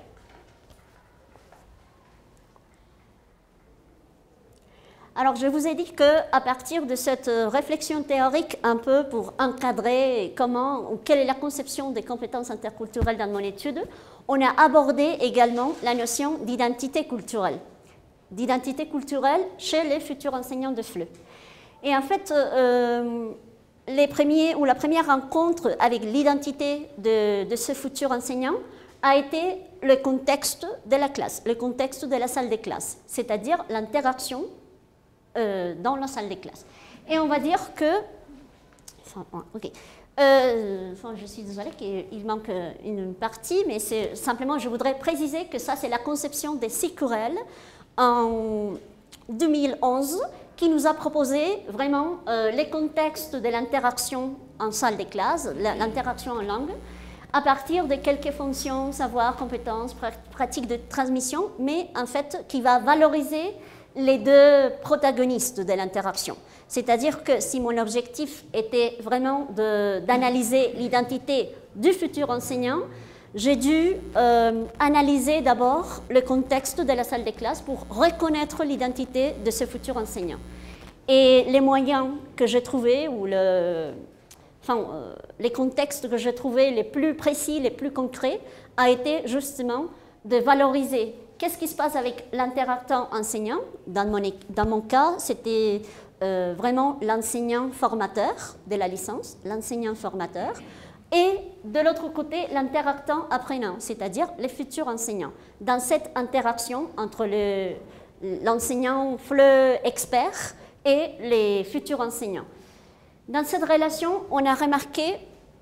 Alors, je vous ai dit qu'à partir de cette réflexion théorique, un peu pour encadrer comment ou quelle est la conception des compétences interculturelles dans mon étude, on a abordé également la notion d'identité culturelle. D'identité culturelle chez les futurs enseignants de F L E. Et en fait, euh, les premiers, ou la première rencontre avec l'identité de, de ce futur enseignant a été le contexte de la classe, le contexte de la salle de classe, c'est-à-dire l'interaction Euh, dans la salle de classe. Et on va dire que... Enfin, ok. Euh, enfin, je suis désolée qu'il manque une partie, mais c'est simplement, je voudrais préciser que ça, c'est la conception des Sicurel en deux mille onze qui nous a proposé vraiment euh, les contextes de l'interaction en salle de classe, l'interaction en langue, à partir de quelques fonctions, savoir, compétences, pratiques de transmission, mais en fait qui va valoriser les deux protagonistes de l'interaction. C'est-à-dire que si mon objectif était vraiment d'analyser l'identité du futur enseignant, j'ai dû euh, analyser d'abord le contexte de la salle de classe pour reconnaître l'identité de ce futur enseignant. Et les moyens que j'ai trouvés, ou le, enfin, euh, les contextes que j'ai trouvés les plus précis, les plus concrets, a été justement de valoriser qu'est-ce qui se passe avec l'interactant enseignant. Dans mon, dans mon cas, c'était euh, vraiment l'enseignant formateur de la licence, l'enseignant formateur, et de l'autre côté, l'interactant apprenant, c'est-à-dire les futurs enseignants. Dans cette interaction entre l'enseignant F L E expert et les futurs enseignants. Dans cette relation, on a remarqué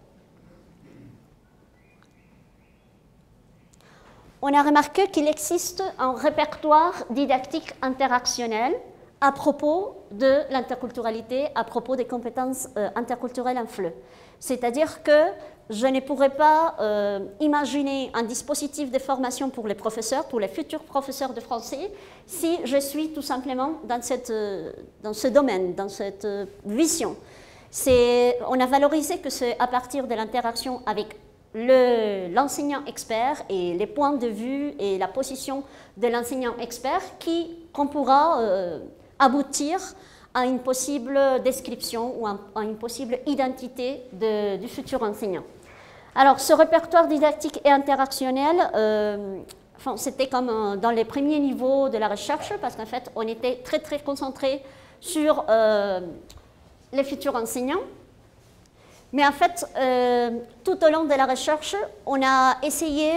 On a remarqué qu'il existe un répertoire didactique interactionnel à propos de l'interculturalité, à propos des compétences euh, interculturelles en F L E. C'est-à-dire que je ne pourrais pas euh, imaginer un dispositif de formation pour les professeurs, pour les futurs professeurs de français, si je suis tout simplement dans, cette, euh, dans ce domaine, dans cette euh, vision. On a valorisé que c'est à partir de l'interaction avec l'enseignant expert et les points de vue et la position de l'enseignant expert qu'on pourra euh, aboutir à une possible description ou à une possible identité de, du futur enseignant. Alors, ce répertoire didactique et interactionnel, euh, enfin, c'était comme dans les premiers niveaux de la recherche, parce qu'en fait, on était très, très concentré sur euh, les futurs enseignants. Mais en fait, euh, tout au long de la recherche, on a essayé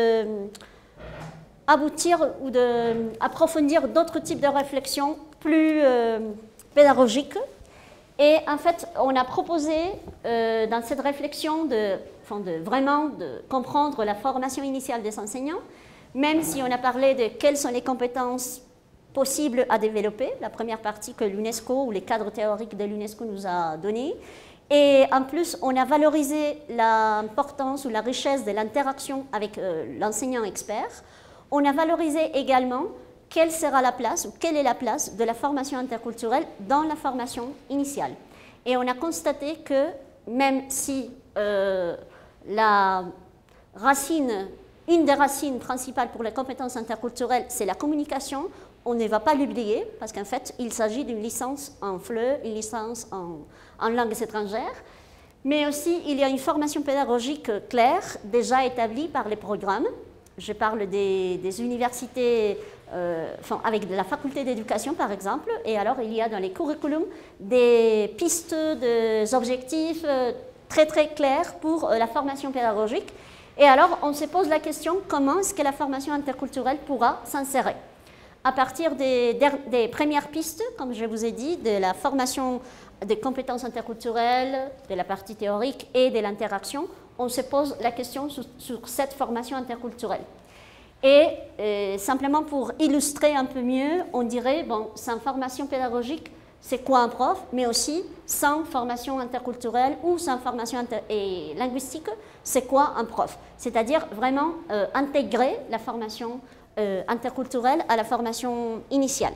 d'aboutir ou d'approfondir d'autres types de réflexions plus euh, pédagogiques. Et en fait, on a proposé euh, dans cette réflexion de, enfin de vraiment de comprendre la formation initiale des enseignants, même si on a parlé de quelles sont les compétences possibles à développer, la première partie que l'UNESCO ou les cadres théoriques de l'UNESCO nous a donné. Et en plus, on a valorisé l'importance ou la richesse de l'interaction avec euh, l'enseignant expert. On a valorisé également quelle sera la place ou quelle est la place de la formation interculturelle dans la formation initiale. Et on a constaté que même si euh, la racine, une des racines principales pour les compétences interculturelles, c'est la communication, on ne va pas l'oublier, parce qu'en fait, il s'agit d'une licence en F L E, une licence en, en langues étrangères, mais aussi il y a une formation pédagogique claire, déjà établie par les programmes. Je parle des, des universités, euh, enfin, avec de la faculté d'éducation par exemple, et alors il y a dans les curriculums des pistes, des objectifs euh, très très clairs pour euh, la formation pédagogique. Et alors on se pose la question, comment est-ce que la formation interculturelle pourra s'insérer? À partir des, des, des premières pistes, comme je vous ai dit, de la formation des compétences interculturelles, de la partie théorique et de l'interaction, on se pose la question sur, sur cette formation interculturelle. Et euh, simplement pour illustrer un peu mieux, on dirait, bon, sans formation pédagogique, c'est quoi un prof, mais aussi sans formation interculturelle ou sans formation inter et linguistique, c'est quoi un prof. C'est-à-dire vraiment euh, intégrer la formation euh, interculturelle à la formation initiale.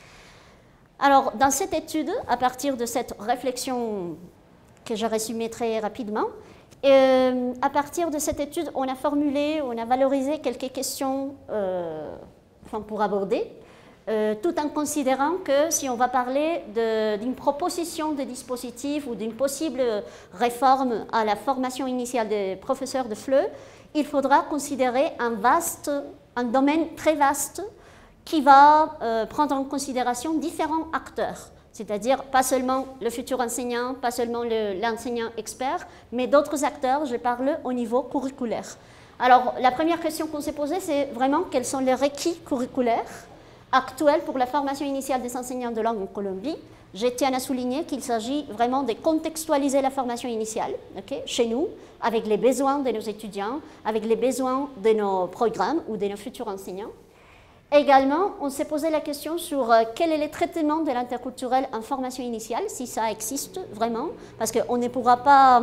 Alors, dans cette étude, à partir de cette réflexion que je résumais très rapidement, euh, à partir de cette étude, on a formulé, on a valorisé quelques questions euh, enfin, pour aborder, euh, tout en considérant que si on va parler d'une proposition de dispositif ou d'une possible réforme à la formation initiale des professeurs de F L E, il faudra considérer un vaste, un domaine très vaste qui va euh, prendre en considération différents acteurs, c'est-à-dire pas seulement le futur enseignant, pas seulement l'enseignant expert, mais d'autres acteurs, je parle au niveau curriculaire. Alors, la première question qu'on s'est posée, c'est vraiment quels sont les requis curriculaires actuels pour la formation initiale des enseignants de langue en Colombie. Je tiens à souligner qu'il s'agit vraiment de contextualiser la formation initiale, okay, chez nous, avec les besoins de nos étudiants, avec les besoins de nos programmes ou de nos futurs enseignants. Également, on s'est posé la question sur euh, quel est le traitement de l'interculturel en formation initiale, si ça existe vraiment, parce qu'on ne pourra pas,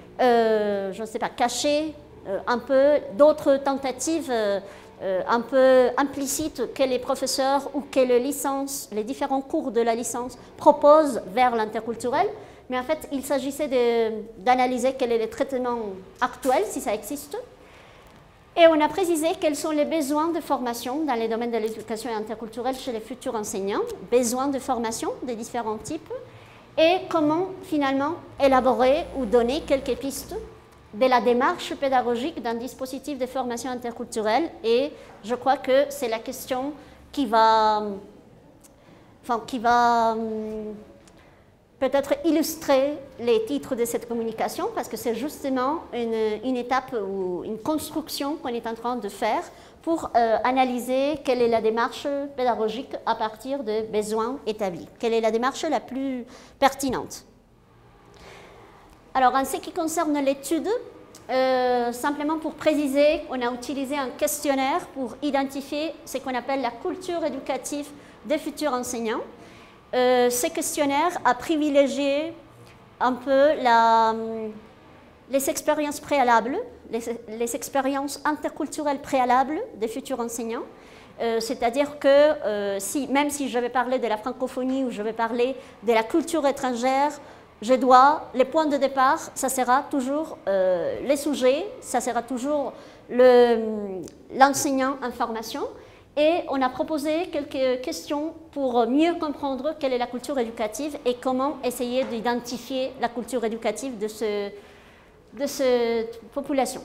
euh, je ne sais pas, cacher euh, un peu d'autres tentatives euh, euh, un peu implicites que les professeurs ou que les licences, les différents cours de la licence proposent vers l'interculturel. Mais en fait, il s'agissait d'analyser quel est le traitement actuel, si ça existe. Et on a précisé quels sont les besoins de formation dans les domaines de l'éducation interculturelle chez les futurs enseignants, besoins de formation de différents types, et comment finalement élaborer ou donner quelques pistes de la démarche pédagogique d'un dispositif de formation interculturelle. Et je crois que c'est la question qui va, enfin, qui va peut-être illustrer les titres de cette communication, parce que c'est justement une, une étape ou une construction qu'on est en train de faire pour euh, analyser quelle est la démarche pédagogique à partir de besoins établis, quelle est la démarche la plus pertinente. Alors, en ce qui concerne l'étude, euh, simplement pour préciser, on a utilisé un questionnaire pour identifier ce qu'on appelle la culture éducative des futurs enseignants. Euh, ce questionnaire a privilégié un peu la, les expériences préalables, les, les expériences interculturelles préalables des futurs enseignants. Euh, C'est-à-dire que euh, si, même si je vais parler de la francophonie ou je vais parler de la culture étrangère, je dois, les points de départ, ça sera toujours euh, les sujets, ça sera toujours l'enseignant en formation. Et on a proposé quelques questions pour mieux comprendre quelle est la culture éducative et comment essayer d'identifier la culture éducative de, ce, de cette population.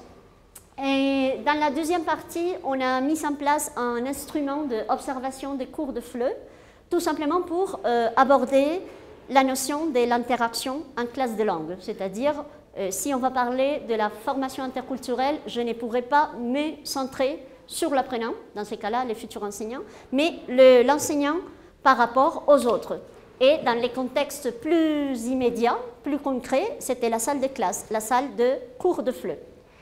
Et dans la deuxième partie, on a mis en place un instrument d'observation des cours de F L E, tout simplement pour euh, aborder la notion de l'interaction en classe de langue. C'est-à-dire, euh, si on va parler de la formation interculturelle, je ne pourrais pas me centrer sur l'apprenant, dans ces cas-là, les futurs enseignants, mais l'enseignant par rapport aux autres. Et dans les contextes plus immédiats, plus concrets, c'était la salle de classe, la salle de cours de F L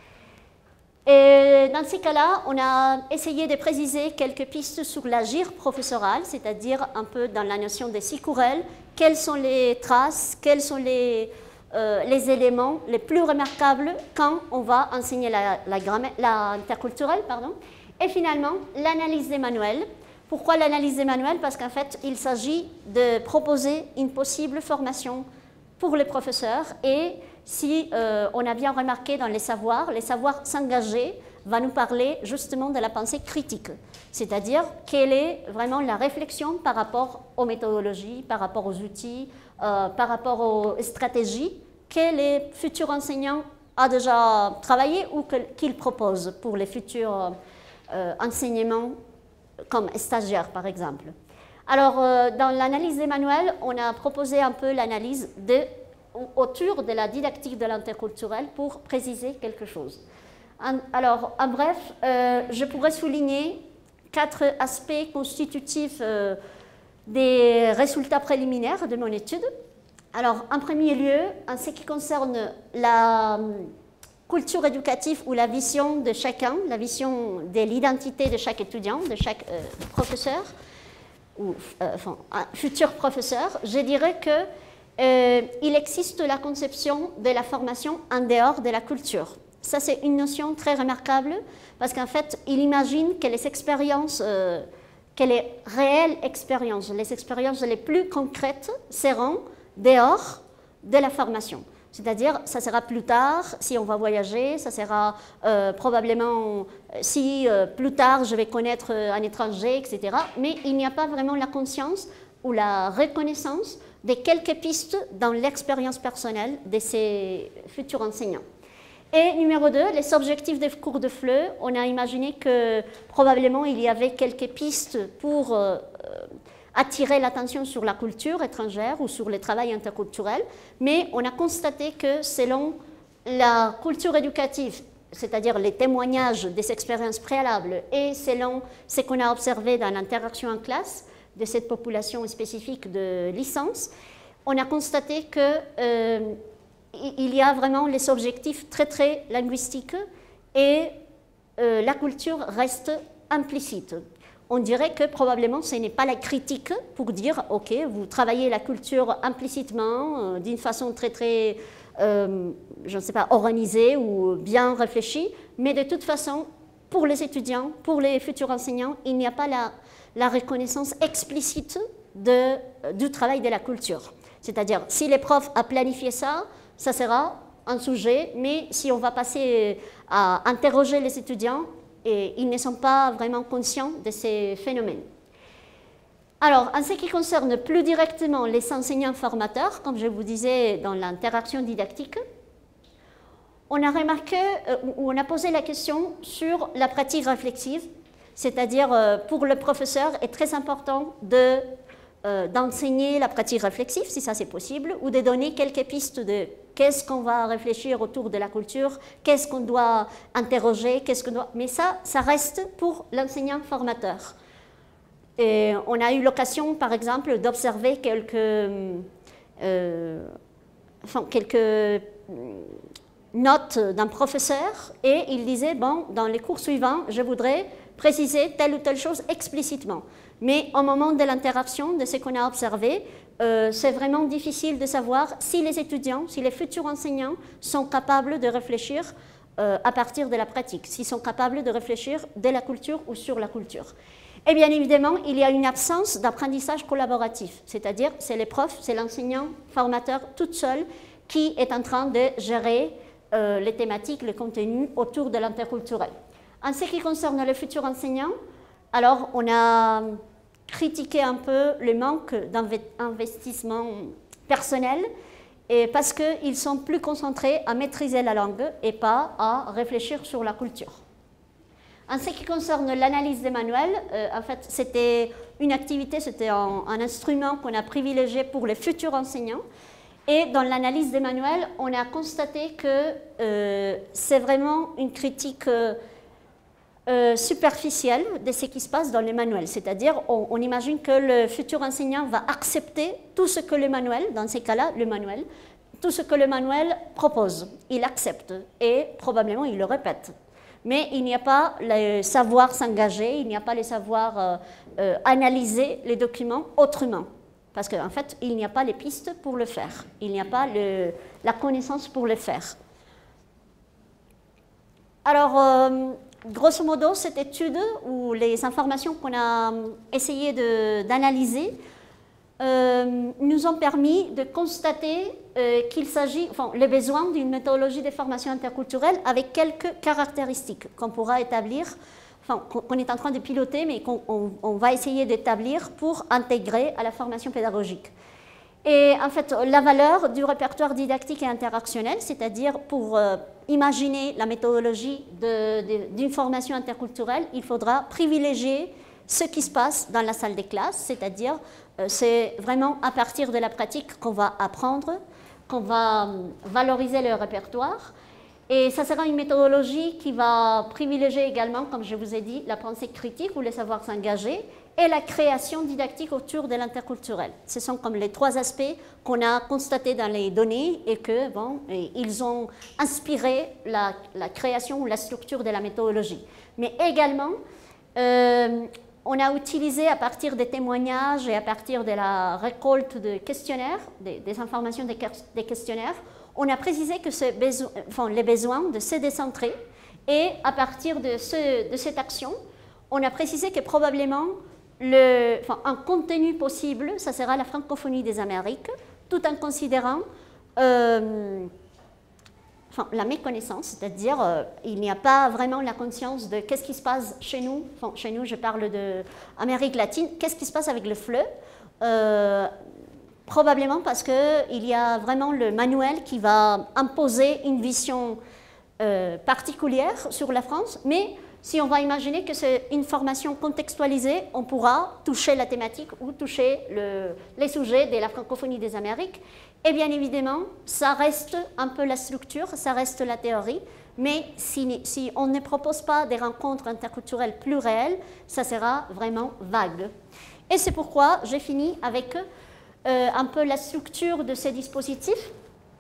E. Et dans ces cas-là, on a essayé de préciser quelques pistes sur l'agir professoral, c'est-à-dire un peu dans la notion des sicourelles, quelles sont les traces, quels sont les, euh, les éléments les plus remarquables quand on va enseigner la, la grammaire, l'interculturel, pardon. Et finalement, l'analyse des manuels. Pourquoi l'analyse des manuels? Parce qu'en fait, il s'agit de proposer une possible formation pour les professeurs et si euh, on a bien remarqué dans les savoirs, les savoirs s'engager va nous parler justement de la pensée critique, c'est-à-dire quelle est vraiment la réflexion par rapport aux méthodologies, par rapport aux outils, euh, par rapport aux stratégies que les futurs enseignants ont déjà travaillé ou qu'ils proposent pour les futurs euh, enseignements comme stagiaires par exemple. Alors euh, dans l'analyse des manuels, on a proposé un peu l'analyse de autour de la didactique de l'interculturel pour préciser quelque chose. En, alors, en bref, euh, je pourrais souligner quatre aspects constitutifs euh, des résultats préliminaires de mon étude. Alors, en premier lieu, en ce qui concerne la culture éducative ou la vision de chacun, la vision de l'identité de chaque étudiant, de chaque euh, professeur, ou euh, enfin, un futur professeur, je dirais que Euh, il existe la conception de la formation en dehors de la culture. Ça, c'est une notion très remarquable parce qu'en fait, il imagine que les expériences, euh, que les réelles expériences, les expériences les plus concrètes seront dehors de la formation. C'est-à-dire, ça sera plus tard, si on va voyager, ça sera euh, probablement, si euh, plus tard je vais connaître un étranger, et cetera. Mais il n'y a pas vraiment la conscience ou la reconnaissance de quelques pistes dans l'expérience personnelle de ces futurs enseignants. Et numéro deux, les objectifs des cours de F L E. On a imaginé que probablement il y avait quelques pistes pour euh, attirer l'attention sur la culture étrangère ou sur le travail interculturel, mais on a constaté que selon la culture éducative, c'est-à-dire les témoignages des expériences préalables, et selon ce qu'on a observé dans l'interaction en classe, de cette population spécifique de licence, on a constaté qu'il euh, y a vraiment les objectifs très très linguistiques et euh, la culture reste implicite. On dirait que probablement ce n'est pas la critique pour dire ok, vous travaillez la culture implicitement euh, d'une façon très très, euh, je ne sais pas, organisée ou bien réfléchie, mais de toute façon, pour les étudiants, pour les futurs enseignants, il n'y a pas la la reconnaissance explicite de, du travail de la culture. C'est-à-dire, si les profs ont planifié ça, ça sera un sujet, mais si on va passer à interroger les étudiants, et ils ne sont pas vraiment conscients de ces phénomènes. Alors, en ce qui concerne plus directement les enseignants formateurs, comme je vous disais dans l'interaction didactique, on a remarqué, ou on a posé la question sur la pratique réflexive. C'est-à-dire, euh, pour le professeur, est très important de, euh, d'enseigner la pratique réflexive, si ça c'est possible, ou de donner quelques pistes de qu'est-ce qu'on va réfléchir autour de la culture, qu'est-ce qu'on doit interroger, qu'est-ce qu'on doit... Mais ça, ça reste pour l'enseignant formateur. Et on a eu l'occasion, par exemple, d'observer quelques, euh, enfin, quelques notes d'un professeur, et il disait, bon, dans les cours suivants, je voudrais préciser telle ou telle chose explicitement. Mais au moment de l'interaction, de ce qu'on a observé, euh, c'est vraiment difficile de savoir si les étudiants, si les futurs enseignants sont capables de réfléchir euh, à partir de la pratique, s'ils sont capables de réfléchir de la culture ou sur la culture. Et bien évidemment, il y a une absence d'apprentissage collaboratif, c'est-à-dire c'est les profs, c'est l'enseignant formateur toute seule qui est en train de gérer euh, les thématiques, les contenus autour de l'interculturel. En ce qui concerne les futurs enseignants, alors on a critiqué un peu le manque d'investissement personnel et parce qu'ils sont plus concentrés à maîtriser la langue et pas à réfléchir sur la culture. En ce qui concerne l'analyse des manuels, euh, en fait, c'était une activité, c'était un, un instrument qu'on a privilégié pour les futurs enseignants. Et dans l'analyse des manuels, on a constaté que euh, c'est vraiment une critique euh, Euh, superficielle de ce qui se passe dans les manuels. C'est-à-dire, on, on imagine que le futur enseignant va accepter tout ce que le manuel, dans ces cas-là, le manuel, tout ce que le manuel propose. Il accepte et probablement il le répète. Mais il n'y a pas le savoir s'engager, il n'y a pas le savoir euh, euh, analyser les documents autrement. Parce qu'en fait, il n'y a pas les pistes pour le faire. Il n'y a pas le, la connaissance pour le faire. Alors, euh, grosso modo, cette étude ou les informations qu'on a essayé d'analyser euh, nous ont permis de constater euh, qu'il s'agit, enfin, les besoins d'une méthodologie de formation interculturelle avec quelques caractéristiques qu'on pourra établir, enfin, qu'on est en train de piloter, mais qu'on on, on va essayer d'établir pour intégrer à la formation pédagogique. Et en fait, la valeur du répertoire didactique et interactionnel, c'est-à-dire pour euh, imaginer la méthodologie d'une formation interculturelle, il faudra privilégier ce qui se passe dans la salle des classes, c'est-à-dire euh, c'est vraiment à partir de la pratique qu'on va apprendre, qu'on va euh, valoriser le répertoire. Et ça sera une méthodologie qui va privilégier également, comme je vous ai dit, la pensée critique ou le savoir s'engager et la création didactique autour de l'interculturel. Ce sont comme les trois aspects qu'on a constatés dans les données et que, bon, et ils ont inspiré la, la création ou la structure de la méthodologie. Mais également, euh, on a utilisé à partir des témoignages et à partir de la récolte de questionnaires, des, des informations des, des questionnaires, on a précisé que ce beso enfin, les besoins de se décentrer et à partir de, ce, de cette action, on a précisé que probablement le, enfin, un contenu possible, ça sera la francophonie des Amériques, tout en considérant euh, enfin, la méconnaissance, c'est-à-dire euh, il n'y a pas vraiment la conscience de qu'est-ce qui se passe chez nous, enfin, chez nous je parle d'Amérique latine, qu'est-ce qui se passe avec le F L E, euh, probablement parce qu'il y a vraiment le manuel qui va imposer une vision euh, particulière sur la France, mais si on va imaginer que c'est une formation contextualisée, on pourra toucher la thématique ou toucher le, les sujets de la francophonie des Amériques. Et bien évidemment, ça reste un peu la structure, ça reste la théorie, mais si, si on ne propose pas des rencontres interculturelles plus réelles, ça sera vraiment vague. Et c'est pourquoi j'ai fini avec euh, un peu la structure de ces dispositifs.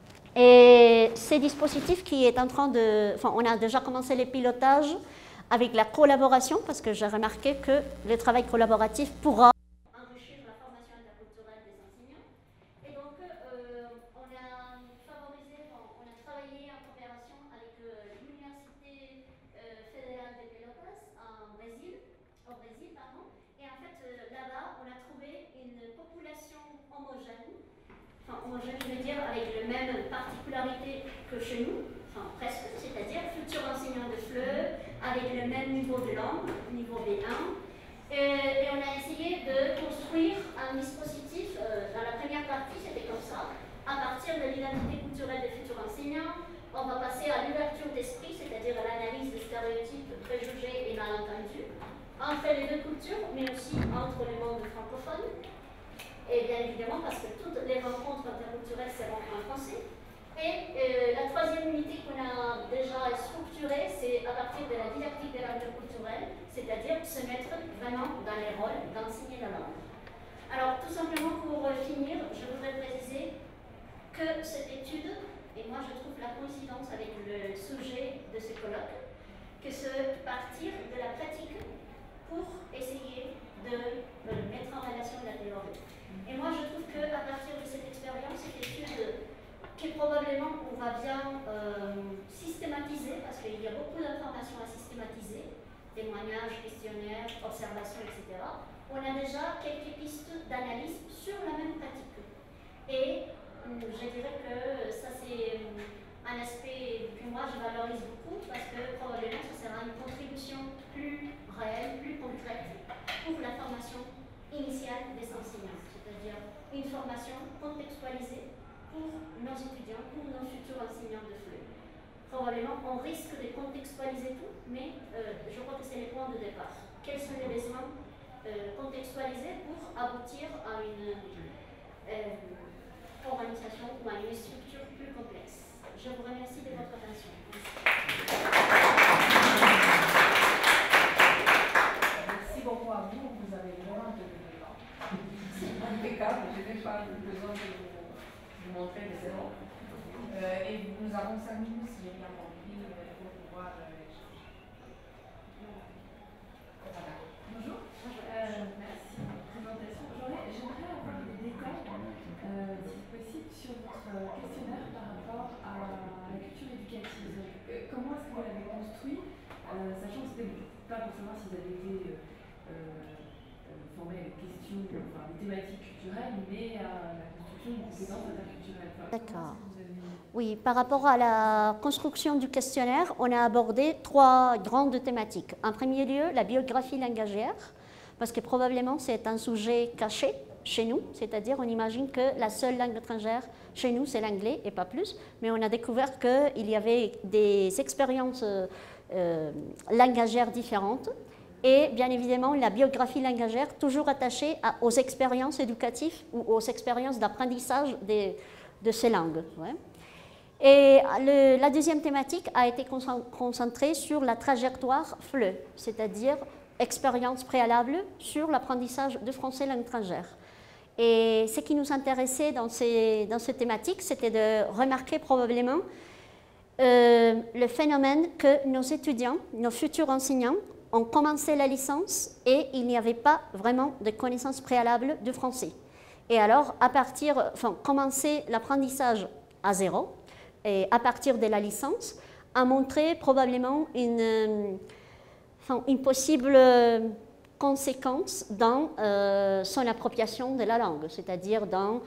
Et ces dispositifs qui est en train de... Enfin, on a déjà commencé les pilotages avec la collaboration, parce que j'ai remarqué que le travail collaboratif pourra enrichir la formation interculturelle des enseignants. Et donc, euh, on a favorisé, on a travaillé en coopération avec euh, l'Université euh, fédérale de Pelotas en Brésil, au Brésil, pardon. Et en fait, euh, là-bas, on a trouvé une population homogène, enfin homogène, je veux dire, avec les mêmes particularités que chez nous, enfin presque, c'est-à-dire futurs enseignants de F L E, avec le même niveau de langue, niveau B un. Et, et on a essayé de construire un dispositif, euh, dans la première partie, c'était comme ça, à partir de l'identité culturelle des futurs enseignants, on va passer à l'ouverture d'esprit, c'est-à-dire à l'analyse des stéréotypes, préjugés et malentendus, entre les deux cultures, mais aussi entre les mondes francophones. Et bien évidemment, parce que toutes les rencontres interculturelles seront en français. Et euh, la troisième unité qu'on a déjà structurée, c'est à partir de la didactique de l'interculturel, c'est-à-dire se mettre vraiment dans les rôles d'enseigner la langue. Alors, tout simplement pour finir, je voudrais préciser que cette étude, et moi je trouve la coïncidence avec le sujet de ce colloque, que c'est partir de la pratique pour essayer de, de mettre en relation la théorie. Et moi je trouve qu'à partir de cette expérience, cette étude, que probablement on va bien euh, systématiser, parce qu'il y a beaucoup d'informations à systématiser, témoignages, questionnaires, observations, et cetera. On a déjà quelques pistes d'analyse sur la même pratique. Et je dirais que ça c'est un aspect que moi je valorise beaucoup, parce que probablement ce sera une contribution plus réelle, plus concrète pour la formation initiale des enseignants, c'est-à-dire une formation contextualisée pour nos étudiants, pour nos futurs enseignants de F L E. Probablement, on risque de contextualiser tout, mais euh, je crois que c'est les points de départ. Quels sont les besoins euh, contextualisés pour aboutir à une euh, organisation ou à une structure plus complexe. Je vous remercie de votre attention. Merci beaucoup à vous, vous avez vraiment de temps. C'est impeccable, je n'ai pas besoin de vous montrer les zéros. Euh, et nous avons cinq minutes, si j'ai bien compris, pour pouvoir échanger. Voilà. Bonjour. Euh, merci pour la présentation. J'aimerais avoir des détails, euh, si possible, sur votre questionnaire par rapport à la culture éducative. Euh, comment est-ce que vous l'avez construit, euh, sachant que c'était pas pour savoir si vous avez été euh, former les questions, enfin les thématiques culturelles, mais à la construction d'une compétence interculturelle. Enfin, D'accord. vous avez... Oui, par rapport à la construction du questionnaire, on a abordé trois grandes thématiques. En premier lieu, la biographie langagière, parce que probablement c'est un sujet caché chez nous, c'est-à-dire on imagine que la seule langue étrangère chez nous c'est l'anglais et pas plus, mais on a découvert qu'il y avait des expériences euh, langagières différentes et bien évidemment la biographie langagière toujours attachée à, aux expériences éducatives ou aux expériences d'apprentissage de, de ces langues. Ouais. Et le, la deuxième thématique a été concentrée sur la trajectoire F L E, c'est-à-dire expérience préalable sur l'apprentissage de français langue étrangère. Et ce qui nous intéressait dans ces, dans ces thématiques, c'était de remarquer probablement euh, le phénomène que nos étudiants, nos futurs enseignants, ont commencé la licence et il n'y avait pas vraiment de connaissances préalables de français. Et alors, à partir, enfin, commencer l'apprentissage à zéro, et à partir de la licence, a montré probablement une, enfin, une possible conséquence dans euh, son appropriation de la langue, c'est-à-dire dans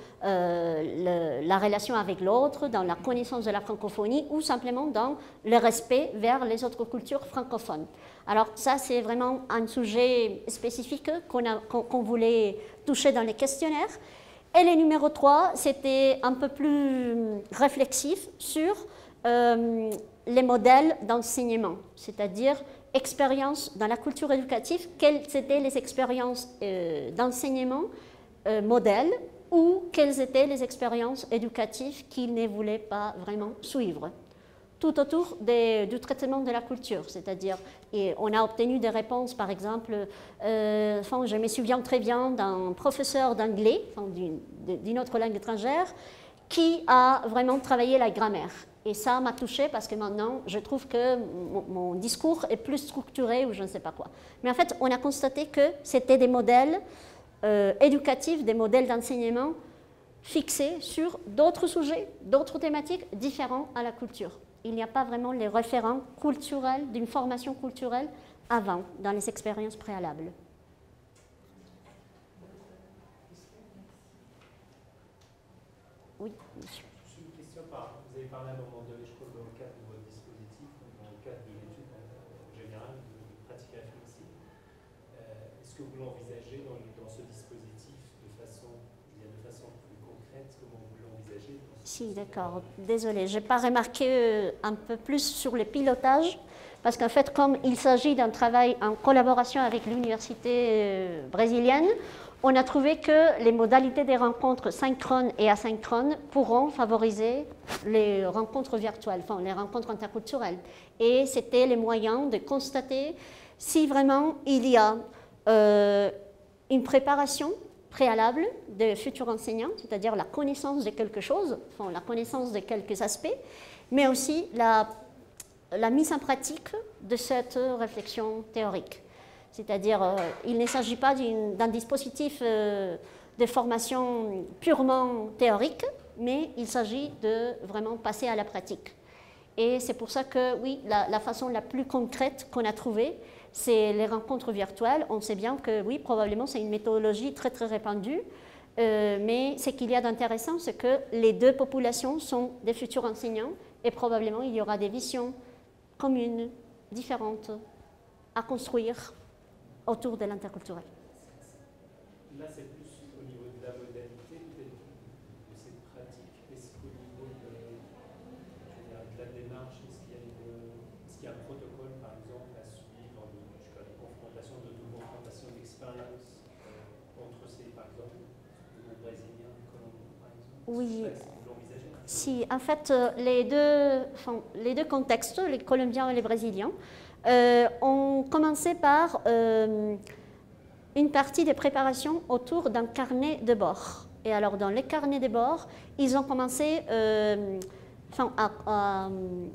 euh, le, la relation avec l'autre, dans la connaissance de la francophonie ou simplement dans le respect vers les autres cultures francophones. Alors ça, c'est vraiment un sujet spécifique qu'on a, qu'on, qu'on voulait toucher dans les questionnaires. Et le numéro trois, c'était un peu plus réflexif sur euh, les modèles d'enseignement, c'est-à-dire expériences dans la culture éducative, quelles étaient les expériences euh, d'enseignement euh, modèles ou quelles étaient les expériences éducatives qu'ils ne voulaient pas vraiment suivre. Tout autour des, du traitement de la culture, c'est-à-dire, on a obtenu des réponses, par exemple, euh, enfin, je me souviens très bien d'un professeur d'anglais, enfin, d'une, d'une autre langue étrangère, qui a vraiment travaillé la grammaire. Et ça m'a touchée parce que maintenant, je trouve que mon, mon discours est plus structuré ou je ne sais pas quoi. Mais en fait, on a constaté que c'était des modèles euh, éducatifs, des modèles d'enseignement fixés sur d'autres sujets, d'autres thématiques différents à la culture. Il n'y a pas vraiment les référents culturels, d'une formation culturelle avant, dans les expériences préalables. Oui, monsieur. Juste une question, par, vous avez parlé à un moment donné, je crois, dans le cadre de votre dispositif, dans le cadre de l'étude euh, générale de pratique réflexive. Euh, Est-ce que vous l'envisagez dans, dans ce dispositif de façon, je veux dire, de façon plus concrète, comment vous l'envisagez? Si, d'accord. Désolée, je n'ai pas remarqué un peu plus sur le pilotage, parce qu'en fait, comme il s'agit d'un travail en collaboration avec l'université brésilienne, on a trouvé que les modalités des rencontres synchrones et asynchrones pourront favoriser les rencontres virtuelles, enfin les rencontres interculturelles. Et c'était les moyens de constater si vraiment il y a euh, une préparation préalable de futurs enseignants, c'est-à-dire la connaissance de quelque chose, enfin, la connaissance de quelques aspects, mais aussi la, la mise en pratique de cette réflexion théorique. C'est-à-dire, euh, il ne s'agit pas d'un dispositif euh, de formation purement théorique, mais il s'agit de vraiment passer à la pratique. Et c'est pour ça que, oui, la, la façon la plus concrète qu'on a trouvée, c'est les rencontres virtuelles. On sait bien que, oui, probablement, c'est une méthodologie très, très répandue, euh, mais ce qu'il y a d'intéressant, c'est que les deux populations sont des futurs enseignants et probablement, il y aura des visions communes, différentes, à construire autour de l'interculturel. Là, c'est plus au niveau de la modalité de, de cette pratique. Est-ce qu'au niveau de, je veux dire, de la démarche, est-ce qu'il y a une, est-ce qu'il y a un protocole, par exemple, à suivre, de, je sais pas, de confrontation, d'auto-confrontation d'expérience euh, entre ces, par exemple, le brésilien, le colombien, par exemple? Oui. Vous l'envisagez? Si, en fait, les deux, enfin, les deux contextes, les Colombiens et les Brésiliens, euh, ont commencé par euh, une partie de préparation autour d'un carnet de bord. Et alors, dans les carnets de bord, ils ont commencé euh, enfin, à, à,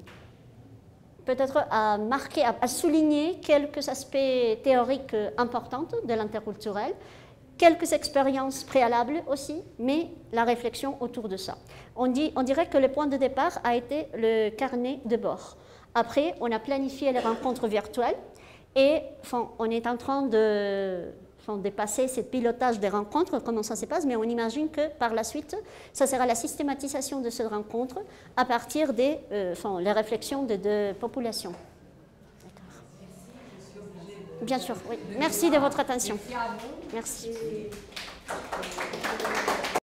peut-être à marquer, à, à souligner quelques aspects théoriques importants de l'interculturel, quelques expériences préalables aussi, mais la réflexion autour de ça. On, dit, on dirait que le point de départ a été le carnet de bord. Après, on a planifié les rencontres virtuelles et enfin, on est en train de enfin, dépasser ce pilotage des rencontres, comment ça se passe, mais on imagine que par la suite, ça sera la systématisation de cette rencontre à partir des euh, enfin, les réflexions de deux populations. Bien sûr, oui. Merci de votre attention. Merci.